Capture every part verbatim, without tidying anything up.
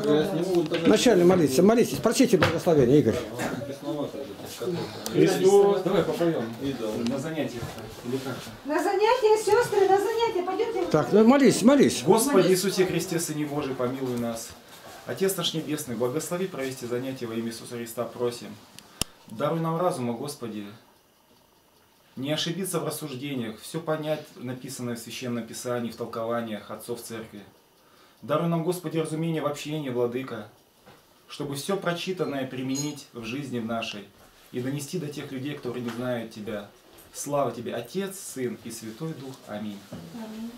Вначале молиться. Молитесь. Прочите благословение, Игорь. Христос. Давай попоем. На занятиях. На занятия, сестры, на занятия. Пойдемте. Так, ну молись, молись. Господи Иисусе Христе, Сыне Божий, помилуй нас. Отец наш Небесный, благослови провести занятия во имя Иисуса Христа, просим. Даруй нам разума, Господи. Не ошибиться в рассуждениях, все понять, написанное в Священном Писании, в толкованиях отцов Церкви. Даруй нам, Господи, разумение в общении, Владыка, чтобы все прочитанное применить в жизни в нашей и донести до тех людей, которые не знают Тебя. Слава Тебе, Отец, Сын и Святой Дух. Аминь. Аминь.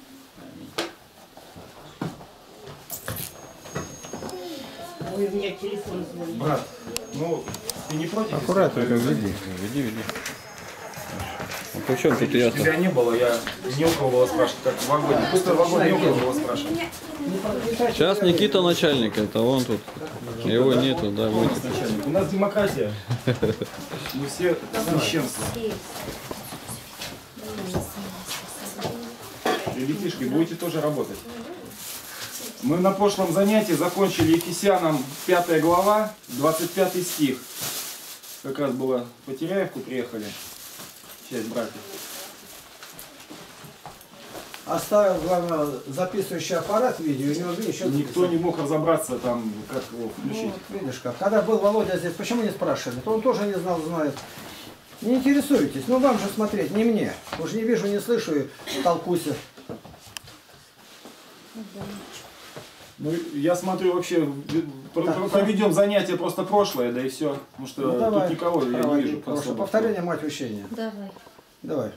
Ой, у меня телефон звонит. Брат, ну, ты не против? Аккуратно, веди. Веди, веди. Ну, причем тут я... Тебя не было, я не у кого было спрашивать, как в вагоне. Пустой вагон, не у кого было спрашивать. Сейчас Никита начальник, это он тут. Его нету, да, вот. У нас демократия. Мы все священство. Ребятишки, будете тоже работать. Мы на прошлом занятии закончили Ефесянам пятая глава, двадцать пятый стих. Как раз было по Теряевку приехали. Часть братьев. Оставил, главное, записывающий аппарат видео, у него, видишь, никто не мог разобраться там, как его включить. Вот, видишь как. Когда был Володя здесь, почему не спрашивали? То он тоже не знал, знает. Не интересуйтесь, ну вам же смотреть, не мне. Уж не вижу, не слышу и толкусь. Ну, я смотрю, вообще проведем занятие просто прошлое, да и все. Потому что ну, давай, тут никого я не вижу. Повторение мать учения. Давай. Давай.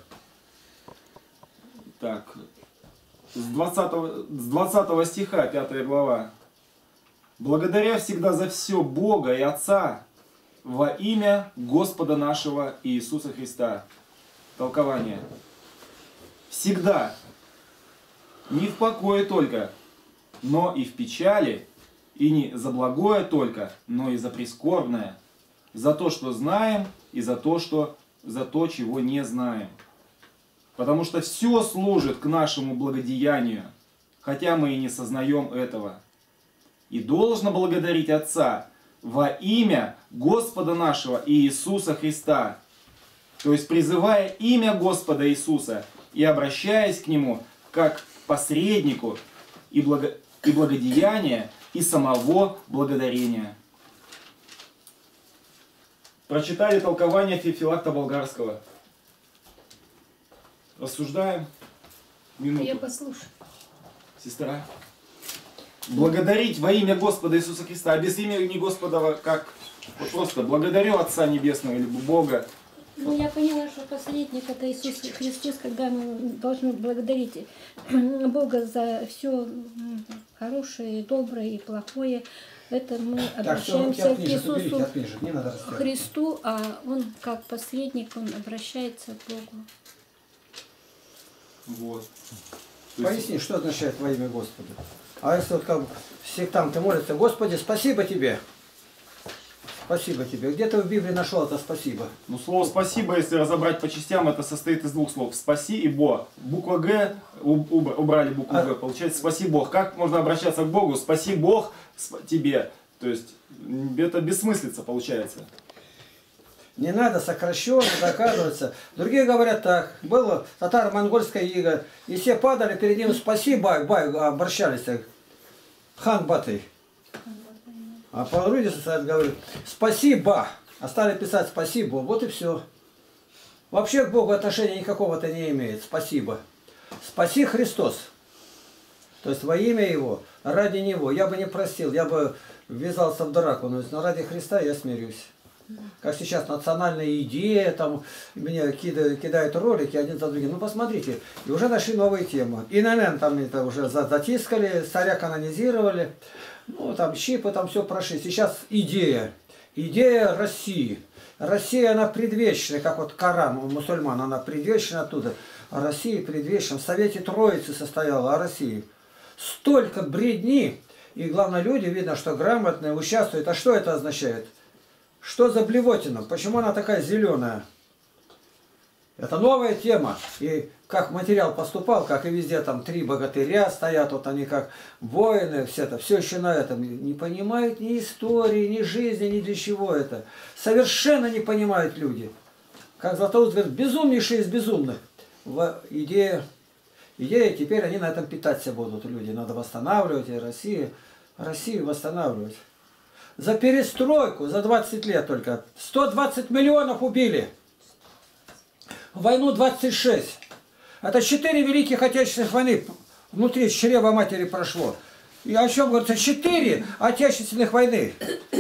Так. С двадцатого, с двадцатого стиха, пятая глава. Благодаря всегда за все Бога и Отца во имя Господа нашего Иисуса Христа. Толкование. Всегда. Не в покое только, но и в печали, и не за благое только, но и за прискорбное, за то, что знаем, и за то, что, за то, чего не знаем. Потому что все служит к нашему благодеянию, хотя мы и не сознаем этого. И должно благодарить Отца во имя Господа нашего Иисуса Христа, то есть призывая имя Господа Иисуса и обращаясь к Нему как к посреднику и благо... и благодеяния, и самого благодарения. Прочитали толкование Феофилакта Болгарского. Рассуждаем. Минуту. Я послушаю. Сестра. Благодарить во имя Господа Иисуса Христа. А без имени Господа как? Вот просто благодарю Отца Небесного или Бога. Ну, я поняла, что посредник это Иисус Христос, когда мы должны благодарить Бога за все хорошее, доброе и плохое. Это мы обращаемся так, к Иисусу отпишет, отпишет. Не надо Христу, а Он как посредник, Он обращается к Богу. Вот. Поясни, что означает во имя Господа. А если вот как сектанты молятся, Господи, спасибо Тебе. Спасибо Тебе. Где ты в Библии нашел это спасибо? Ну, слово спасибо, если разобрать по частям, это состоит из двух слов. Спаси и Бог. Буква Г, убрали букву Г, получается спаси Бог. Как можно обращаться к Богу? Спаси Бог тебе. То есть, это бессмыслица получается. Не надо сокращенно доказываться. Другие говорят так. Было татаро-монгольское иго. И все падали перед ним, спаси, бай, бай, обращались. Хан Батый. А по-русски говорит, спасибо. А стали писать спасибо. Вот и все. Вообще к Богу отношения никакого-то не имеет. Спасибо. Спаси Христос. То есть во имя Его, ради Него. Я бы не простил, я бы ввязался в драку. Но ради Христа я смирюсь. Как сейчас национальная идея, там меня кидают, кидают ролики один за другим. Ну посмотрите, и уже нашли новые темы. И, наверное, там это уже затискали, царя канонизировали. Ну, там щипы, там все прошли. Сейчас идея. Идея России. Россия, она предвечная, как вот Коран у мусульман, она предвечна оттуда. А Россия предвечна. В Совете Троицы состояла, а России. Столько бредни. И главное, люди, видно, что грамотные, участвуют. А что это означает? Что за блевотина? Почему она такая зеленая? Это новая тема. И как материал поступал, как и везде, там три богатыря стоят, вот они как воины, все это, все еще на этом. Не понимают ни истории, ни жизни, ни для чего это. Совершенно не понимают люди. Как Златоуст говорит, безумнейшие из безумных. В идее, идея, теперь они на этом питаться будут, люди. Надо восстанавливать, и Россию, Россию восстанавливать. За перестройку, за двадцать лет только, сто двадцать миллионов убили. Войну двадцать шесть. Это четыре великих отечественных войны внутри чрева матери прошло. И о чем говорится? Четыре отечественных войны.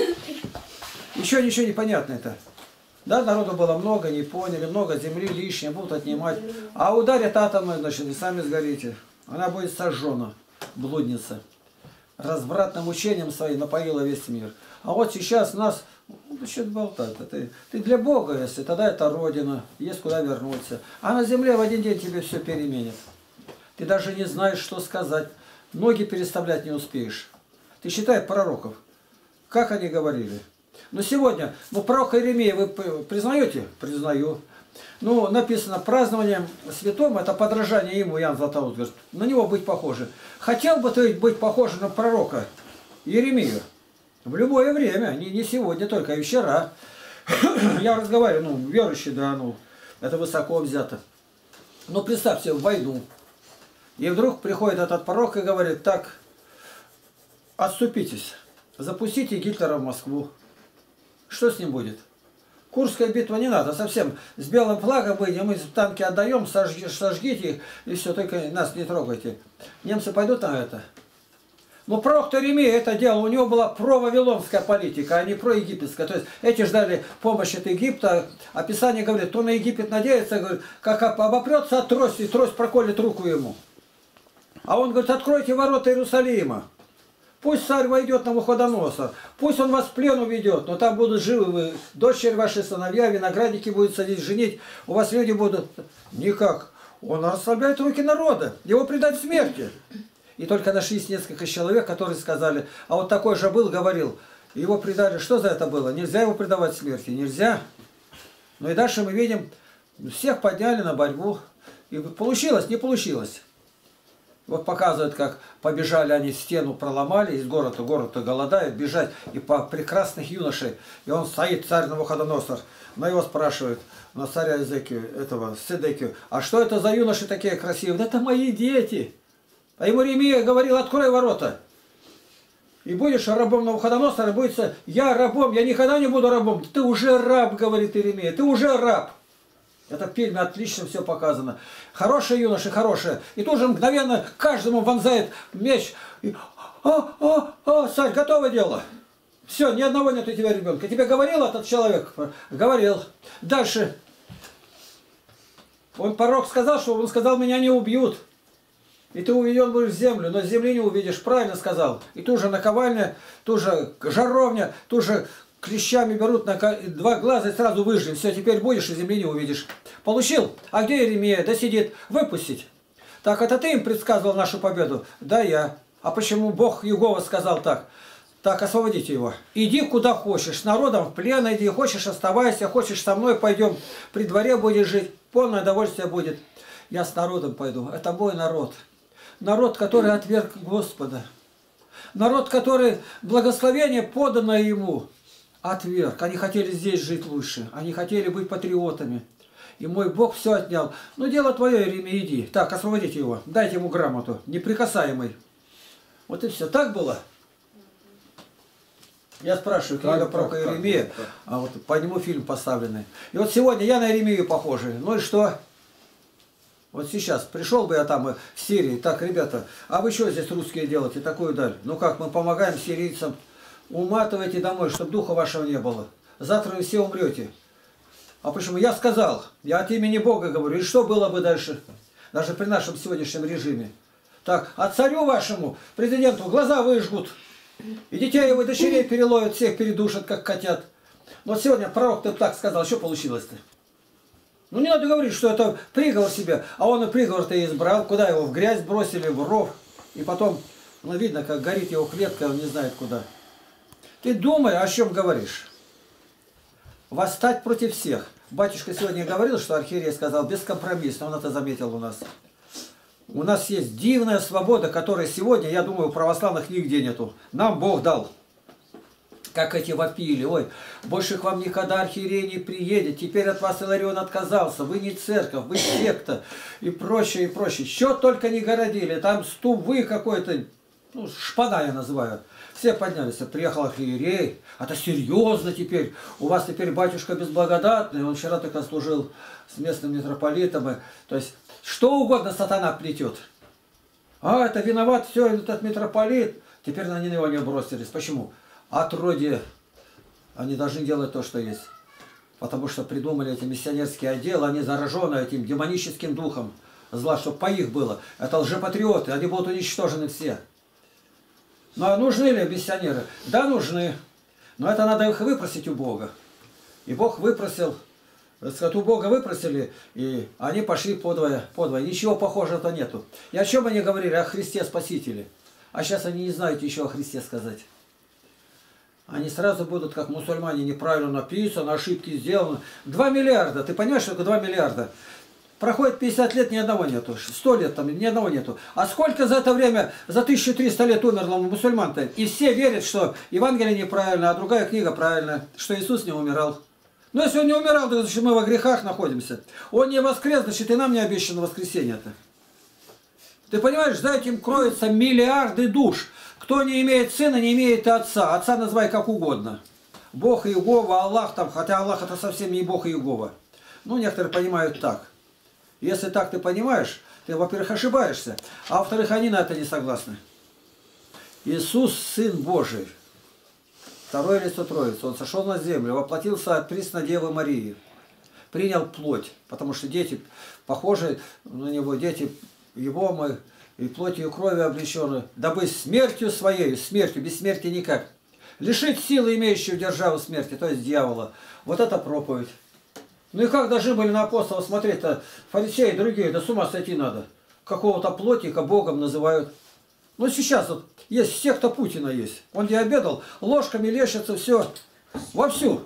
Еще ничего не понятно это. Да, народу было много, не поняли, много земли лишнее, будут отнимать. А ударят атомы, значит, и сами сгорите. Она будет сожжена, блудница. Развратным учением своим напоила весь мир. А вот сейчас нас, ну что болтать, ты, ты для Бога, если, тогда это Родина, есть куда вернуться. А на земле в один день тебе все переменит. Ты даже не знаешь, что сказать. Ноги переставлять не успеешь. Ты считай пророков. Как они говорили? Но сегодня, ну пророка Иеремия вы признаете? Признаю. Ну, написано, празднование святому, это подражание ему, Иоанн Златоуст говорит, на него быть похоже. Хотел бы ты быть похож на пророка Иеремию? В любое время, не, не сегодня только, и вчера. Я разговариваю, ну, верующий, да, ну, это высоко взято. Но представьте, в войну. И вдруг приходит этот пророк и говорит, так, отступитесь, запустите Гитлера в Москву. Что с ним будет? Курская битва не надо, совсем. С белым флагом выйдем, мы танки отдаем, сожги, сожгите их, и все, только нас не трогайте. Немцы пойдут на это. Но пророк Иеремия это делал, у него была провавилонская политика, а не проегипетская. То есть эти ждали помощи от Египта. Описание говорит, кто на Египет надеется, говорит, как обопрется от трости, и трость проколет руку ему. А он говорит, откройте ворота Иерусалима. Пусть царь войдет на Навуходоносор, пусть он вас в плен уведет, но там будут живы вы, дочери ваши, сыновья, виноградники будут садить, женить, у вас люди будут... Никак. Он расслабляет руки народа, его предать смерти. И только нашлись несколько человек, которые сказали, а вот такой же был, говорил, его предали, что за это было? Нельзя его предавать смерти, нельзя. Ну и дальше мы видим, всех подняли на борьбу. И получилось, не получилось. Вот показывают, как побежали они, стену проломали, из города, город-то голодает, бежать, и по прекрасных юношей. И он стоит, царь Навуходоносор, но его спрашивают, на царя Езекию, этого, Седекию, а что это за юноши такие красивые? Да это мои дети. А ему Иеремия говорил, открой ворота. И будешь рабом Навуходоносора, будет, я рабом, я никогда не буду рабом. Ты уже раб, говорит Иеремия, ты уже раб. Это в фильме отлично все показано. Хорошие юноши, хорошие. И тут же мгновенно каждому вонзает меч. И, а, а, а, царь, готово дело. Все, ни одного нет у тебя ребенка. Тебе говорил этот человек? Говорил. Дальше. Он пророк сказал, что он сказал, меня не убьют. И ты уведен будешь в землю, но с земли не увидишь. Правильно сказал. И тут же наковальня, тут же жаровня, тут же... Клещами берут на два глаза и сразу выжили. Все, теперь будешь и земли не увидишь. Получил? А где Иеремия? Да сидит. Выпустить. Так, это ты им предсказывал нашу победу? Да, я. А почему Бог Иегова сказал так? Так, освободите его. Иди куда хочешь. С народом в плен иди. Хочешь, оставайся. Хочешь, со мной пойдем. При дворе будешь жить. Полное удовольствие будет. Я с народом пойду. Это мой народ. Народ, который отверг Господа. Народ, который благословение подано ему. Отверг. Они хотели здесь жить лучше. Они хотели быть патриотами. И мой Бог все отнял. Ну, дело твое, Иеремия, иди. Так, освободите его. Дайте ему грамоту. Неприкасаемый. Вот и все. Так было? Я спрашиваю, книга про Иеремия, а вот по нему фильм поставленный. И вот сегодня я на Иеремию похожий. Ну и что? Вот сейчас пришел бы я там в Сирии. Так, ребята, а вы что здесь русские делаете? Такую даль. Ну как, мы помогаем сирийцам. Уматывайте домой, чтобы духа вашего не было. Завтра вы все умрете. А почему? Я сказал, я от имени Бога говорю. И что было бы дальше? Даже при нашем сегодняшнем режиме. Так, а царю вашему, президенту, глаза выжгут. И детей его, и дочерей переловят, всех передушат, как котят. Вот сегодня пророк-то так сказал, что получилось-то? Ну не надо говорить, что это приговор себе. А он и приговор-то избрал. Куда его? В грязь бросили, в ров. И потом, ну видно, как горит его клетка, он не знает куда. Ты думай, о чем говоришь. восстать против всех. Батюшка сегодня говорил, что архиерей сказал бескомпромиссно, он это заметил у нас. У нас есть дивная свобода, которой сегодня, я думаю, у православных нигде нету. Нам Бог дал. Как эти вопили, ой, больше к вам никогда архиерей не приедет, теперь от вас Иларион отказался, вы не церковь, вы секта, и прочее, и прочее. Что только не городили, там стувы какой-то, ну, шпана я называю. Все поднялись, приехал архиерей, это серьезно теперь, у вас теперь батюшка безблагодатный, он вчера только служил с местным митрополитом, то есть что угодно сатана плетет. А, это виноват все, этот митрополит, теперь на него не бросились. Почему? Отродье, они должны делать то, что есть. Потому что придумали эти миссионерские отделы, они заражены этим демоническим духом зла, чтобы по их было. Это лжепатриоты, они будут уничтожены все. Ну а нужны ли миссионеры? Да, нужны. Но это надо их выпросить у Бога. И Бог выпросил, сказать, у Бога выпросили, и они пошли подвое, подвое. Ничего похожего-то нету. И о чем они говорили? О Христе Спасителе. А сейчас они не знают еще о Христе сказать. Они сразу будут, как мусульмане, неправильно написано, ошибки сделаны. Два миллиарда, ты понимаешь, что это два миллиарда? Проходит пятьдесят лет, ни одного нету. сто лет там, ни одного нету. А сколько за это время, за тысячу триста лет умерло мусульман-то? И все верят, что Евангелие неправильно, а другая книга правильная, что Иисус не умирал. Но если он не умирал, то значит мы во грехах находимся. Он не воскрес, значит и нам не обещано воскресенье-то. Ты понимаешь, за этим кроются миллиарды душ. Кто не имеет сына, не имеет и отца. Отца называй как угодно. Бог Иегова, Аллах там, хотя Аллах это совсем не Бог Иегова. Ну, некоторые понимают так. Если так ты понимаешь, ты, во-первых, ошибаешься, а во-вторых, они на это не согласны. Иисус, Сын Божий, второе лицо Троицы, Он сошел на землю, воплотился от пресной Девы Марии, принял плоть, потому что дети похожи на Него, дети Его мы, и плотью и кровью облечены, дабы смертью своей, смертью, без смерти никак, лишить силы имеющего державу смерти, то есть дьявола. Вот это проповедь. Ну и как должны были на апостолов смотреть-то фарисеи и другие, да с ума сойти надо. Какого-то плотника Богом называют. Ну сейчас вот есть секта Путина есть. Он где обедал, ложками лещется, все, вовсю.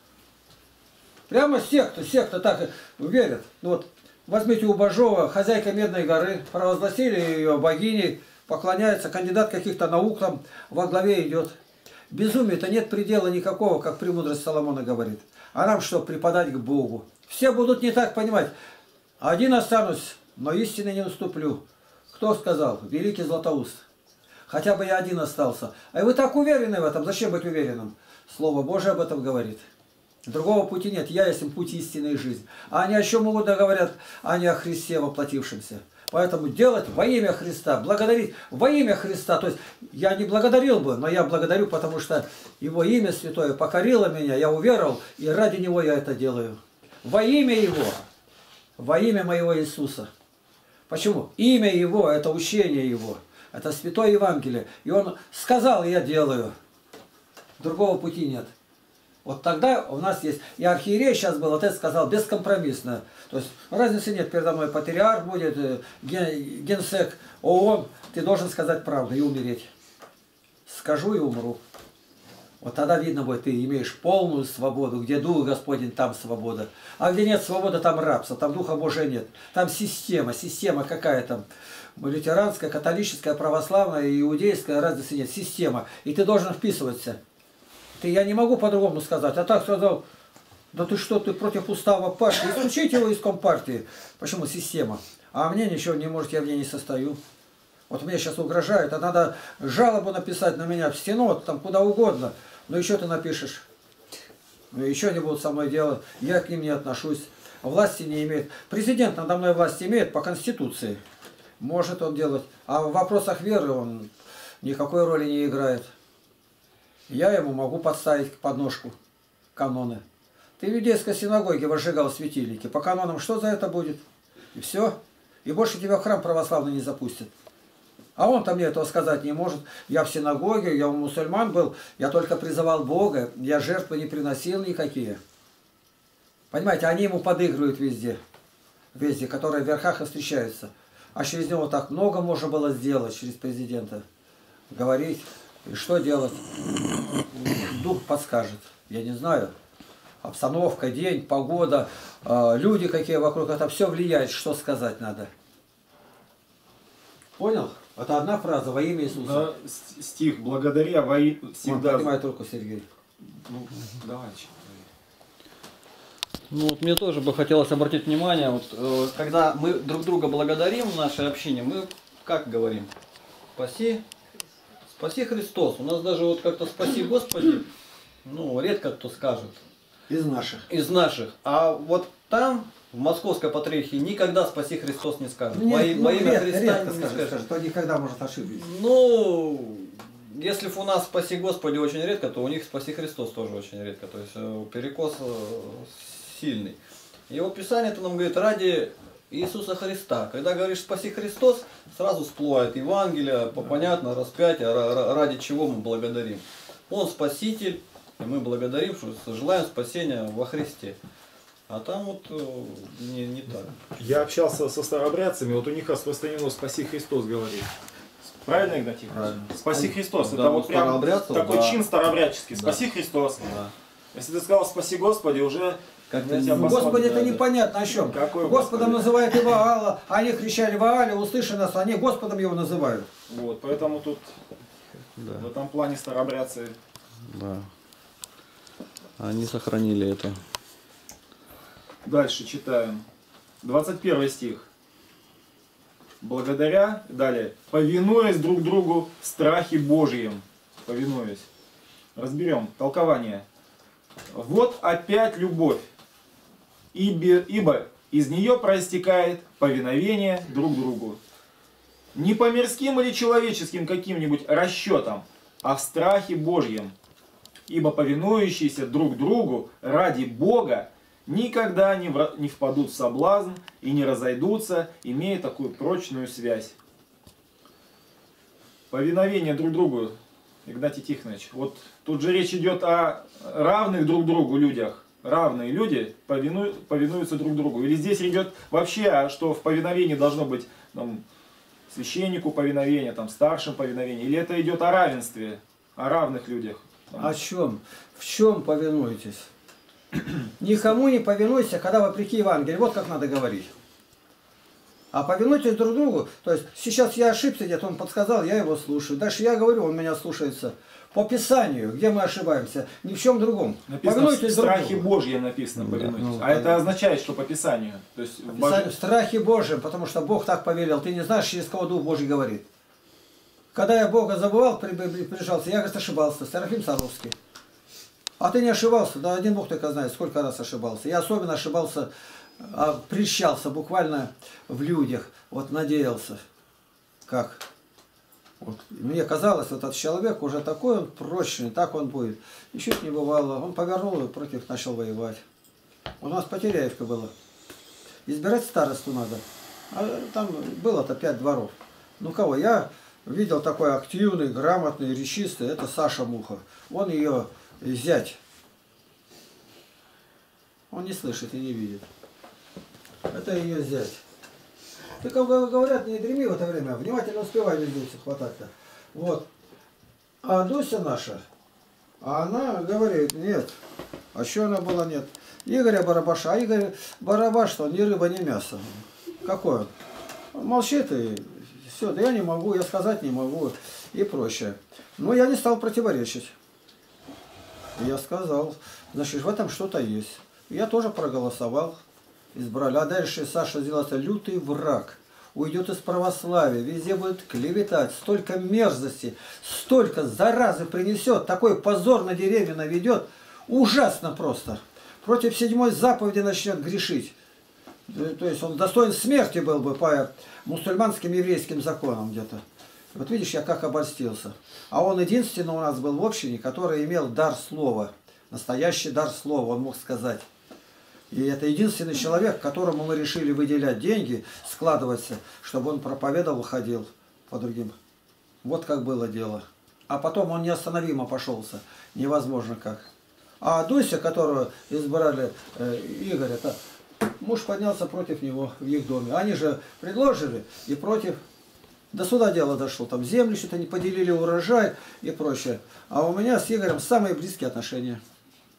Прямо секта, секта так верят. Ну вот возьмите у Бажова, хозяйка Медной горы, провозгласили ее богиней, поклоняется, кандидат каких-то наук там во главе идет. Безумия-то нет предела никакого, как премудрость Соломона говорит. А нам что, преподать к Богу? Все будут не так понимать. Один останусь, но истины не уступлю. Кто сказал? Великий Златоуст. Хотя бы я один остался. А вы так уверены в этом? Зачем быть уверенным? Слово Божие об этом говорит. Другого пути нет. Я есть им путь истины и жизнь. А они о чем угодно говорят, а не о Христе воплотившемся. Поэтому делать во имя Христа, благодарить во имя Христа. То есть я не благодарил бы, но я благодарю, потому что Его имя святое покорило меня, я уверовал, и ради Него я это делаю. Во имя Его, во имя моего Иисуса. Почему? Имя Его – это учение Его, это Святое Евангелие. И Он сказал, и я делаю. Другого пути нет. Вот тогда у нас есть, и архиерей сейчас был, вот это сказал, бескомпромиссно. То есть разницы нет, передо мной патриарх будет, ген, генсек, ООН, ты должен сказать правду и умереть. Скажу и умру. Вот тогда видно будет, ты имеешь полную свободу, где Дух Господень, там свобода. А где нет свободы, там рабство, там Духа Божия нет. Там система, система какая там, лютеранская, католическая, православная, иудейская, разницы нет, система. И ты должен вписываться. Ты, я не могу по-другому сказать. А так сказал, да ты что, ты против устава партии. Исключите его из компартии. Почему? Система. А мне ничего не может, я в ней не состою. Вот мне сейчас угрожают, а надо жалобу написать на меня в Синод, там куда угодно. Ну еще ты напишешь. Ну еще они будут со мной делать. Я к ним не отношусь. Власти не имеет. Президент надо мной власть имеет по Конституции. Может он делать. А в вопросах веры он никакой роли не играет. Я ему могу подставить подножку каноны. Ты в иудейской синагоге возжигал светильники. По канонам что за это будет? И все. И больше тебя в храм православный не запустят. А он-то мне этого сказать не может. Я в синагоге, я у мусульман был, я только призывал Бога, я жертвы не приносил никакие. Понимаете, они ему подыгрывают везде. Везде, которые в верхах и встречаются. А через него так много можно было сделать, через президента. Говорить. И что делать? Дух подскажет. Я не знаю. обстановка, день, погода, э, люди какие вокруг, это все влияет, что сказать надо. Понял? Это одна фраза во имя Иисуса. Да, стих «благодаря во и- всегда». Вот, поднимай руку, Сергей. Ну, давай, чё. Ну вот мне тоже бы хотелось обратить внимание, вот, э, когда мы друг друга благодарим в нашей общине, мы как говорим? Спаси, спаси Христос. У нас даже вот как-то спаси Господи, ну редко кто скажет. Из наших. Из наших. А вот там, в Московской Патриархии, никогда спаси Христос не скажут. Нет, во, и- ну, во имя редко, Христа редко не скажет, скажут. скажет, то никогда может ошибиться. Ну, если у нас спаси Господи очень редко, то у них спаси Христос тоже очень редко. То есть э, перекос э, сильный. Его Писание-то нам говорит ради Иисуса Христа. Когда говоришь спаси Христос, сразу всплывает Евангелие, по- понятно, распятие, ра- ра- ради чего мы благодарим. Он Спаситель, и мы благодарим, что желаем спасения во Христе. А там вот э, не, не так. Я общался со старообрядцами, вот у них распространено «спаси Христос» говорит. Правильно, Игнатий? Правильно. «Спаси Христос». Да, это ну, вот прям старообрядцев, такой да. чин старообрядческий. Да. «Спаси Христос». Да. Если ты сказал «спаси Господи», уже... Как на ты- тебя Ну, посмотрят. Господи, это да, да. непонятно о чем. Какой Господом Господи? называют и Ваала, они кричали Ваале, услыши нас, они Господом его называют. Вот, поэтому тут Да. в этом плане старообрядцы... Да. Они сохранили это. Дальше читаем. двадцать первый стих. Благодаря, далее, повинуясь друг другу в страхе Божьем. Повинуясь. Разберем. Толкование. Вот опять любовь. Ибо, ибо из нее проистекает повиновение друг другу. Не по мирским или человеческим каким-нибудь расчетам, а в страхе Божьем. Ибо повинующиеся друг другу ради Бога никогда не, вра- не впадут в соблазн и не разойдутся, имея такую прочную связь. Повиновение друг другу, Игнатий Тихонович. Вот тут же речь идет о равных друг другу людях. Равные люди повину, повинуются друг другу. Или здесь идет вообще, что в повиновении должно быть там, священнику повиновение, там, старшим повиновение. Или это идет о равенстве, о равных людях. Там. О чем? В чем повинуетесь? Никому не повинуйся, когда вопреки Евангелию. Вот как надо говорить. А повинуйтесь друг другу. То есть сейчас я ошибся где-то, он подсказал, я его слушаю. Дальше я говорю, он меня слушается. По Писанию, где мы ошибаемся, ни в чем другом. Написано в Повинуйтесь друг страхе другу. Божьем написано повинуйтесь. ну, а это означает, что по Писанию. То есть в Писание Божьем- в страхе Божьем, потому что Бог так повелел. Ты не знаешь, через кого Дух Божий говорит. Когда я Бога забывал, при- при- прижался, я, говорит, ошибался. Серафим Саровский. А ты не ошибался? Да один Бог только знает, сколько раз ошибался. Я особенно ошибался, а, прельщался буквально в людях. Вот надеялся. Как? Вот. Мне казалось, вот этот человек уже такой он прочный, так он будет. И чуть не бывало. Он повернул и против начал воевать. У нас Потеряевка было. Избирать старосту надо. А там было-то пять дворов. Ну кого? Я видел такой активный, грамотный, речистый. Это Саша Муха. Он ее зять. Он не слышит и не видит. Это ее зять. Ты, как говорят, не дреми в это время. Внимательно успевай везде хватать-то. Вот. А Дуся наша, а она говорит, нет. А что она была, нет? Игоря Барабаша. А Игорь Барабаш, что он ни рыба, ни мясо. Какой он? Он молчит и все. Да я не могу, я сказать не могу и прочее. Но я не стал противоречить. Я сказал, значит, в этом что-то есть. Я тоже проголосовал. Избрали. А дальше Саша сделался лютый враг. Уйдет из православия. Везде будет клеветать. Столько мерзости, столько заразы принесет. Такой позор на деревья наведет. Ужасно просто. Против седьмой заповеди начнет грешить. То есть он достоин смерти был бы по мусульманским еврейским законам где-то. Вот видишь, я как обольстился. А он единственный у нас был в общине, который имел дар слова. Настоящий дар слова, он мог сказать. И это единственный человек, которому мы решили выделять деньги, складываться, чтобы он проповедовал, ходил по другим. Вот как было дело. А потом он неостановимо пошелся. Невозможно как. А Дуся, которую избрали э, Игорь, это муж поднялся против него в их доме. Они же предложили и против. До суда дело дошло. Там землю что-то не поделили, урожай и прочее. А у меня с Игорем самые близкие отношения.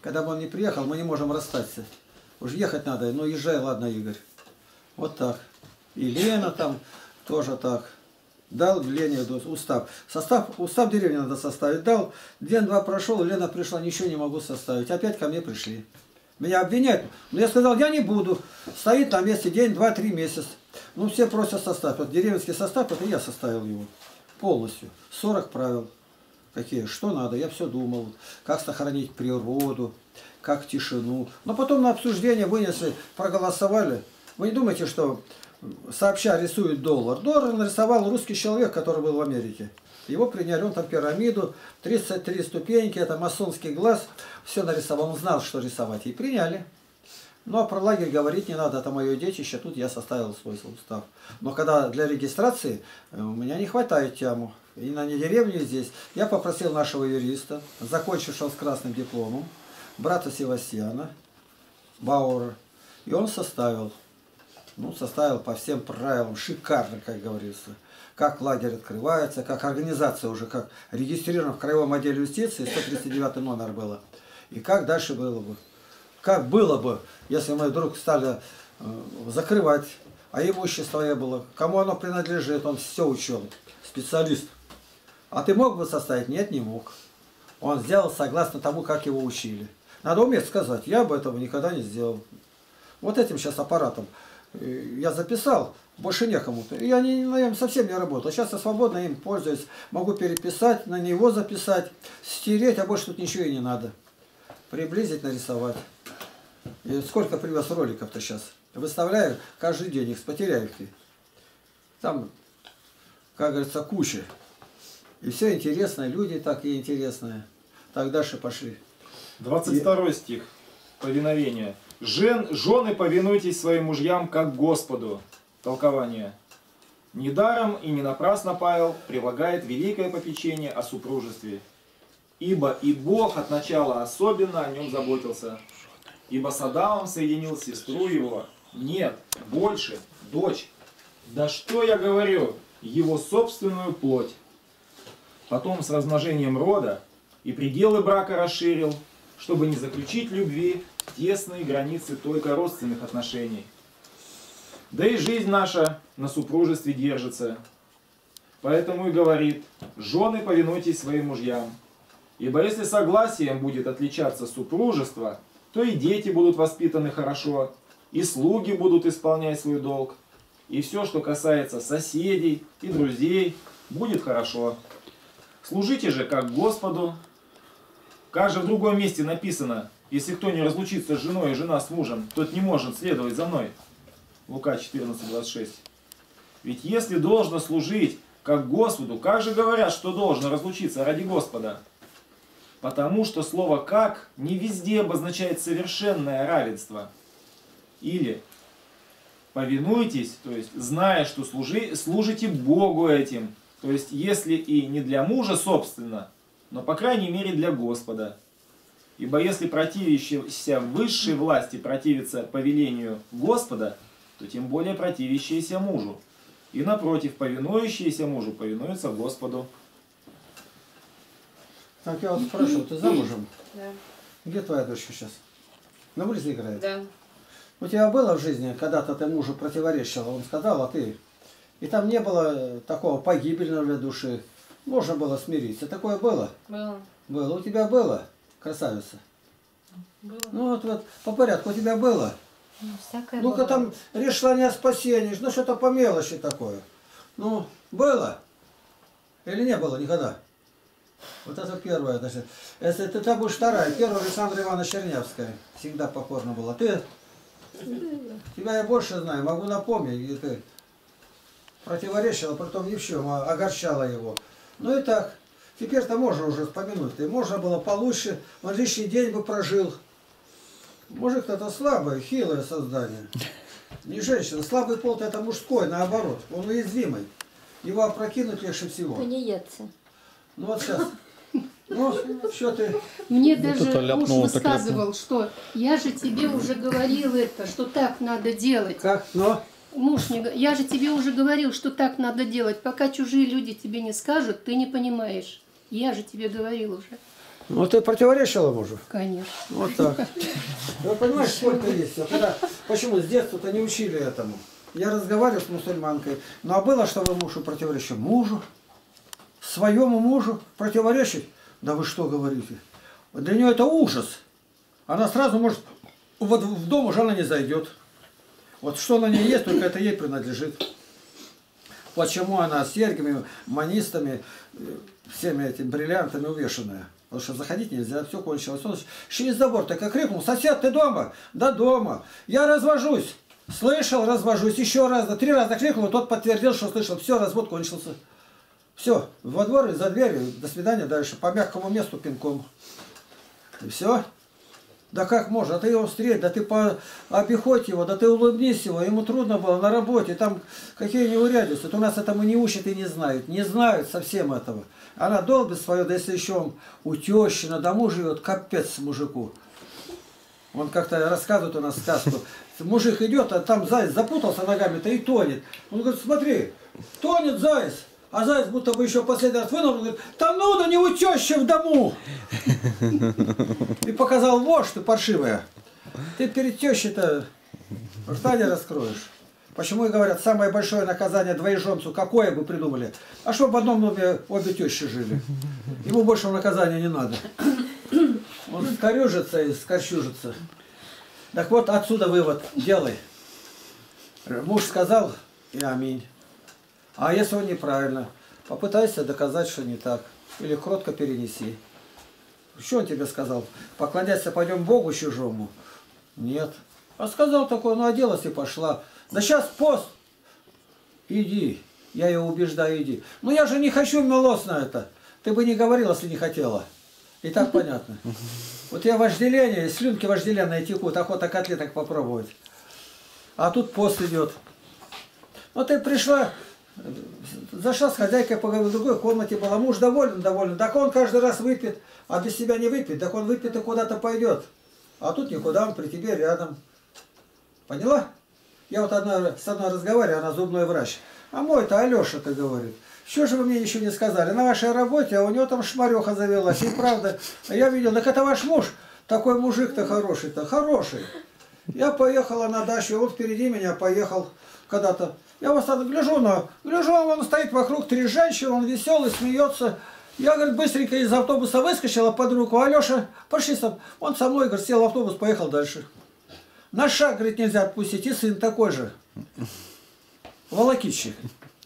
Когда бы он не приехал, мы не можем расстаться. Уж ехать надо, ну езжай, ладно, Игорь. Вот так. И Лена там тоже так. Дал Лене устав. Состав, устав деревни надо составить. Дал, день-два прошел, Лена пришла, ничего не могу составить. Опять ко мне пришли. Меня обвиняют. Но я сказал, я не буду. Стоит на месте день, два, три месяца. Ну, все просят состав. Вот деревенский состав, это я составил его. Полностью. сорок правил. Какие? Что надо? Я все думал. Как сохранить природу, как тишину. Но потом на обсуждение вынесли, проголосовали. Вы не думаете, что сообща рисует доллар. Доллар нарисовал русский человек, который был в Америке. Его приняли, он там пирамиду, тридцать три ступеньки, это масонский глаз. Все нарисовал, он знал, что рисовать. И приняли. Ну, а про лагерь говорить не надо, это мое детище, тут я составил свой устав. Но когда для регистрации, у меня не хватает тяму. И на деревне здесь. Я попросил нашего юриста, закончившего с красным дипломом, брата Севастьяна, Бауэра, и он составил. Ну, составил по всем правилам, шикарно, как говорится. Как лагерь открывается, как организация уже, как регистрирована в краевом отделе юстиции, сто тридцать девятый номер было. И как дальше было бы. Как было бы, если мы вдруг стали э, закрывать, а имущество не было, кому оно принадлежит, он все учел, специалист. А ты мог бы составить? Нет, не мог. Он сделал согласно тому, как его учили. Надо уметь сказать, я бы этого никогда не сделал. Вот этим сейчас аппаратом я записал, больше некому. Я не, на нем совсем не работал. Сейчас я свободно им пользуюсь. Могу переписать, на него записать, стереть, а больше тут ничего и не надо. Приблизить, нарисовать. И сколько привез роликов-то сейчас. Выставляю каждый день их с потеряевки. Там, как говорится, куча. И все интересное, люди такие интересные. Так дальше пошли. двадцать второй и... стих. Повиновение. Жен, жены, повинуйтесь своим мужьям, как Господу. Толкование. Недаром и не напрасно Павел прилагает великое попечение о супружестве. Ибо и Бог от начала особенно о нем заботился. Ибо с Адамом соединил сестру его. Нет, больше, дочь. Да что я говорю? Его собственную плоть. Потом с размножением рода и пределы брака расширил, чтобы не заключить любви тесные границы только родственных отношений. Да и жизнь наша на супружестве держится. Поэтому и говорит: жены, повинуйтесь своим мужьям. Ибо если согласием будет отличаться супружество, то и дети будут воспитаны хорошо, и слуги будут исполнять свой долг, и все, что касается соседей и друзей, будет хорошо. Служите же как Господу. Как же в другом месте написано: если кто не разлучится с женой и жена с мужем, тот не может следовать за мной. Лука четырнадцать, двадцать шесть. Ведь если должно служить как Господу, как же говорят, что должно разлучиться ради Господа? Потому что слово «как» не везде обозначает совершенное равенство. Или повинуйтесь, то есть зная, что служи, служите Богу этим. То есть если и не для мужа собственно, но по крайней мере для Господа. Ибо если противящийся высшей власти противится повелению Господа, то тем более противящиеся мужу. И напротив, повинующиеся мужу повинуются Господу. Так, я вот спрашиваю, ты замужем? Да. Где твоя дочка сейчас? На улице играет? Да. У тебя было в жизни, когда-то ты мужу противоречила, он сказал, а ты... И там не было такого погибельного для души. Можно было смириться. Такое было? Было. Было. У тебя было, красавица? Было. Ну вот, вот по порядку, у тебя было? Ну, всякое Ну-ка бывает. там речь шла не о спасении, ну что-то по мелочи такое. Ну, было? Или не было никогда? Вот это первое. Даже. Если ты, ты будешь вторая. Первая Александра Ивановна Чернявская. Всегда покорна была. Ты? Тебя я больше знаю, могу напомнить, где ты противоречила, притом ни в чем, а огорчала его. Ну и так. Теперь-то можно уже вспомянуть. И можно было получше, он лишний день бы прожил. Мужик-то слабое, хилое создание. Не женщина. Слабый пол это мужской, наоборот. Он уязвимый. Его опрокинуть легче всего. Тунеядцы. Ну вот сейчас. Ну, что ты... Мне Вот даже это муж ляпнуло, так высказывал, что я же тебе уже говорил это, что так надо делать. Как? Ну? Муж мне говорит, я же тебе уже говорил, что так надо делать. Пока чужие люди тебе не скажут, ты не понимаешь. Я же тебе говорил уже. Ну ты противоречила мужу? Конечно. Вот так. Вы понимаете, сколько есть? Вот когда, почему с детства-то не учили этому? Я разговаривал с мусульманкой. Ну а было, что вы мужу противоречили? Мужу? Своему мужу противоречить? Да вы что говорите? Для нее это ужас. Она сразу может... Вот в дом уже она не зайдет. Вот что на ней есть, только это ей принадлежит. Почему она с серьгами, манистами, всеми этими бриллиантами увешанная? Потому что заходить нельзя, все кончилось. Он через забор так и крикнул: сосед, ты дома? Да дома. Я развожусь. Слышал, развожусь. Еще раз, да три раза крикнул, тот подтвердил, что слышал. Все, развод кончился. Все, во двор и за дверью. До свидания дальше. По мягкому месту пинком. И все. Да как можно? Да ты его встреть, да ты по... обиходь его, да ты улыбнись его. Ему трудно было на работе, там какие неурядицы. У нас этому не учат и не знают. Не знают совсем этого. Она долбит свое, да если еще он у тещи на дому живет, капец мужику. Он как-то рассказывает у нас сказку. Мужик идет, а там заяц запутался ногами-то и тонет. Он говорит: смотри, тонет заяц. А заяц будто бы еще последний раз вынул, говорит: да ну, да не у тещи в дому. И показал: вошь ты паршивая. Ты перед тещей-то рта не раскроешь. Почему и говорят, самое большое наказание двоеженцу какое бы придумали? А чтобы в одном доме обе тещи жили. Ему большего наказания не надо. Он скорюжится и скорчужится. Так вот, отсюда вывод. Делай. Муж сказал, и аминь. А если он неправильно, попытайся доказать, что не так. Или кротко перенеси. Что он тебе сказал? Поклоняться пойдем Богу чужому? Нет. А сказал такое: ну оделась и пошла. Да сейчас пост. Иди. Я ее убеждаю, иди. Ну я же не хочу милос на это. Ты бы не говорила, если не хотела. И так понятно. Вот я вожделение, слюнки вожделенные текут, охота котлеток попробовать. А тут пост идет. Вот ты пришла, зашла с хозяйкой, поговорила, в другой комнате была. Муж доволен, доволен. Так он каждый раз выпьет, а без себя не выпьет. Так он выпьет и куда-то пойдет. А тут никуда, он при тебе рядом. Поняла? Я вот одна, с одной разговариваю, она зубной врач. А мой-то Алеша-то говорит: что же вы мне еще не сказали? На вашей работе, а у него там шмареха завелась. И правда, я видел, так это ваш муж, такой мужик-то хороший-то, хороший. Я поехала на дачу, он впереди меня поехал когда-то. Я вот гляжу, на, гляжу, он стоит вокруг, три женщины, он веселый, смеется. Я, говорит, быстренько из автобуса выскочила под руку: Алеша, пошли сам. Он со мной, говорит, сел в автобус, поехал дальше. На шаг, говорит, нельзя отпустить, и сын такой же. Волокитчик.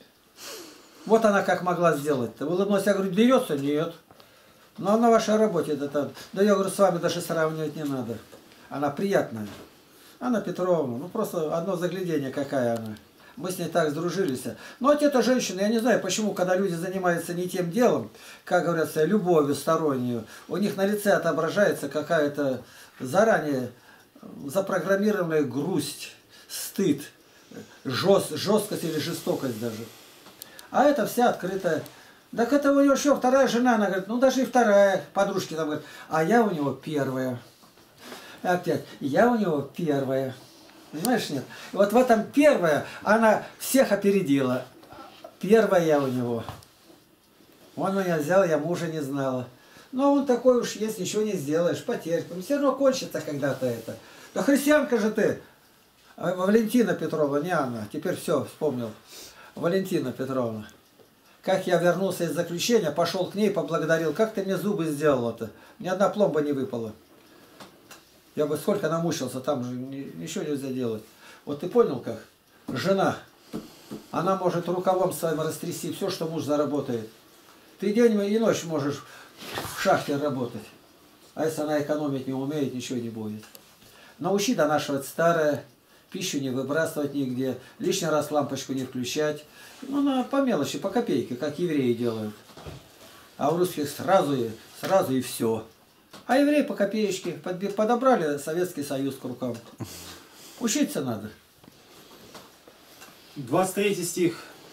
Вот она как могла сделать-то. Улыбнулась, я говорю: берется? Нет. Но на вашей работе это там. Да я говорю, с вами даже сравнивать не надо. Она приятная. Анна Петровна, ну просто одно заглядение, какая она. Мы с ней так сдружились. Но вот эта женщина, я не знаю, почему, когда люди занимаются не тем делом, как говорится, любовью стороннюю, у них на лице отображается какая-то заранее запрограммированная грусть, стыд, жест, жесткость или жестокость даже. А это вся открытая. Так это у него еще вторая жена, она говорит: ну даже и вторая, подружки там говорят: а я у него первая. Опять, я у него первая. Понимаешь, нет? И вот в этом первая, она всех опередила. Первая я у него. Он меня взял, я мужа не знала. Но он такой уж есть, ничего не сделаешь, потерпим. Все равно кончится когда-то это. Да христианка же ты. Валентина Петровна, не Анна. Теперь все, вспомнил. Валентина Петровна. Как я вернулся из заключения, пошел к ней, поблагодарил. Как ты мне зубы сделала-то? Ни одна пломба не выпала. Я бы сколько намучился, там же ничего нельзя делать. Вот ты понял как? Жена. Она может рукавом своим растрясти все, что муж заработает. Ты день и ночь можешь в шахте работать. А если она экономить не умеет, ничего не будет. Научи донашивать старое, пищу не выбрасывать нигде, лишний раз лампочку не включать. Ну, на, по мелочи, по копейке, как евреи делают. А у русских сразу и, сразу и все. А евреи по копеечке подобрали Советский Союз к рукам. Учиться надо. двадцать третий стих.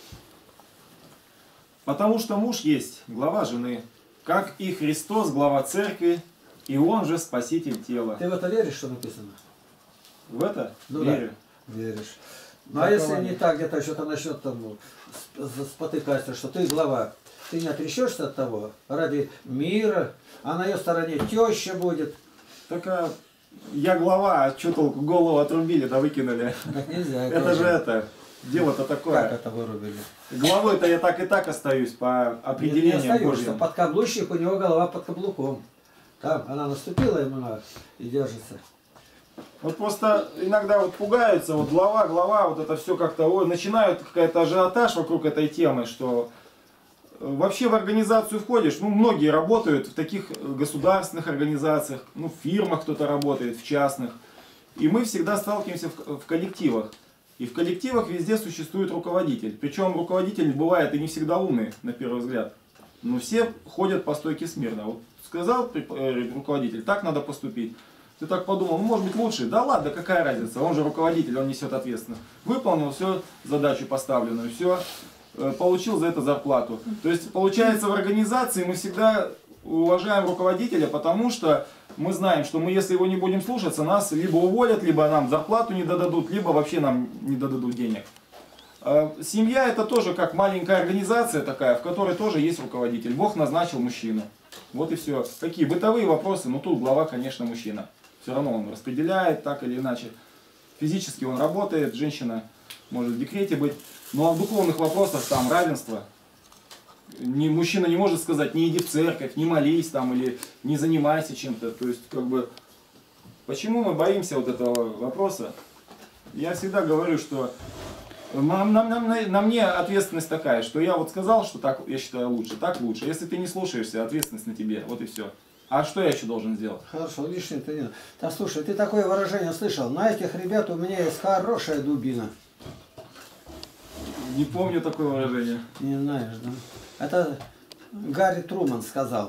Потому что муж есть глава жены, как и Христос глава церкви, и он же спаситель тела. Ты в это веришь, что написано? В это Ну, верю. Да, веришь. Ну а если не так, где-то что-то насчет там спотыкается, что ты глава, ты не отречешься от того ради мира, а на ее стороне теща будет. Только я глава, а что толку, голову отрубили, да выкинули. Так нельзя. Это же это, дело-то такое. Как это вырубили? Главой-то я так и так остаюсь по определению Не остаешься. Божьему. Подкаблучник, у него голова под каблуком. Там она наступила ему на и держится. Вот просто иногда вот пугаются, вот глава, глава, вот это все как-то, ой, начинают какая-то ажиотаж вокруг этой темы, что вообще в организацию входишь, ну, многие работают в таких государственных организациях, ну, в фирмах кто-то работает, в частных, и мы всегда сталкиваемся в, в коллективах. И в коллективах везде существует руководитель, причем руководитель бывает и не всегда умный, на первый взгляд, но все ходят по стойке смирно. Вот сказал руководитель, так надо поступить. Ты так подумал, ну может быть лучше, да ладно, какая разница, он же руководитель, он несет ответственность. Выполнил все задачу поставленную, все, получил за это зарплату. То есть получается в организации мы всегда уважаем руководителя, потому что мы знаем, что мы если его не будем слушаться, нас либо уволят, либо нам зарплату не додадут, либо вообще нам не додадут денег. Семья это тоже как маленькая организация такая, в которой тоже есть руководитель. Бог назначил мужчину. Вот и все. Такие бытовые вопросы, но тут глава, конечно, мужчина. Все равно он распределяет так или иначе. Физически он работает, женщина может в декрете быть. Ну а в духовных вопросах там равенство. Ни, мужчина не может сказать, не иди в церковь, не молись там или не занимайся чем-то. То есть, как бы, почему мы боимся вот этого вопроса? Я всегда говорю, что на, на, на, на мне ответственность такая, что я вот сказал, что так я считаю лучше, так лучше. Если ты не слушаешься, ответственность на тебе, вот и все. А что я еще должен сделать? Хорошо, лишнее ты не... Так, слушай, ты такое выражение слышал? На этих ребят у меня есть хорошая дубина. Не помню такое выражение. Не знаешь, да? Это Гарри Труман сказал.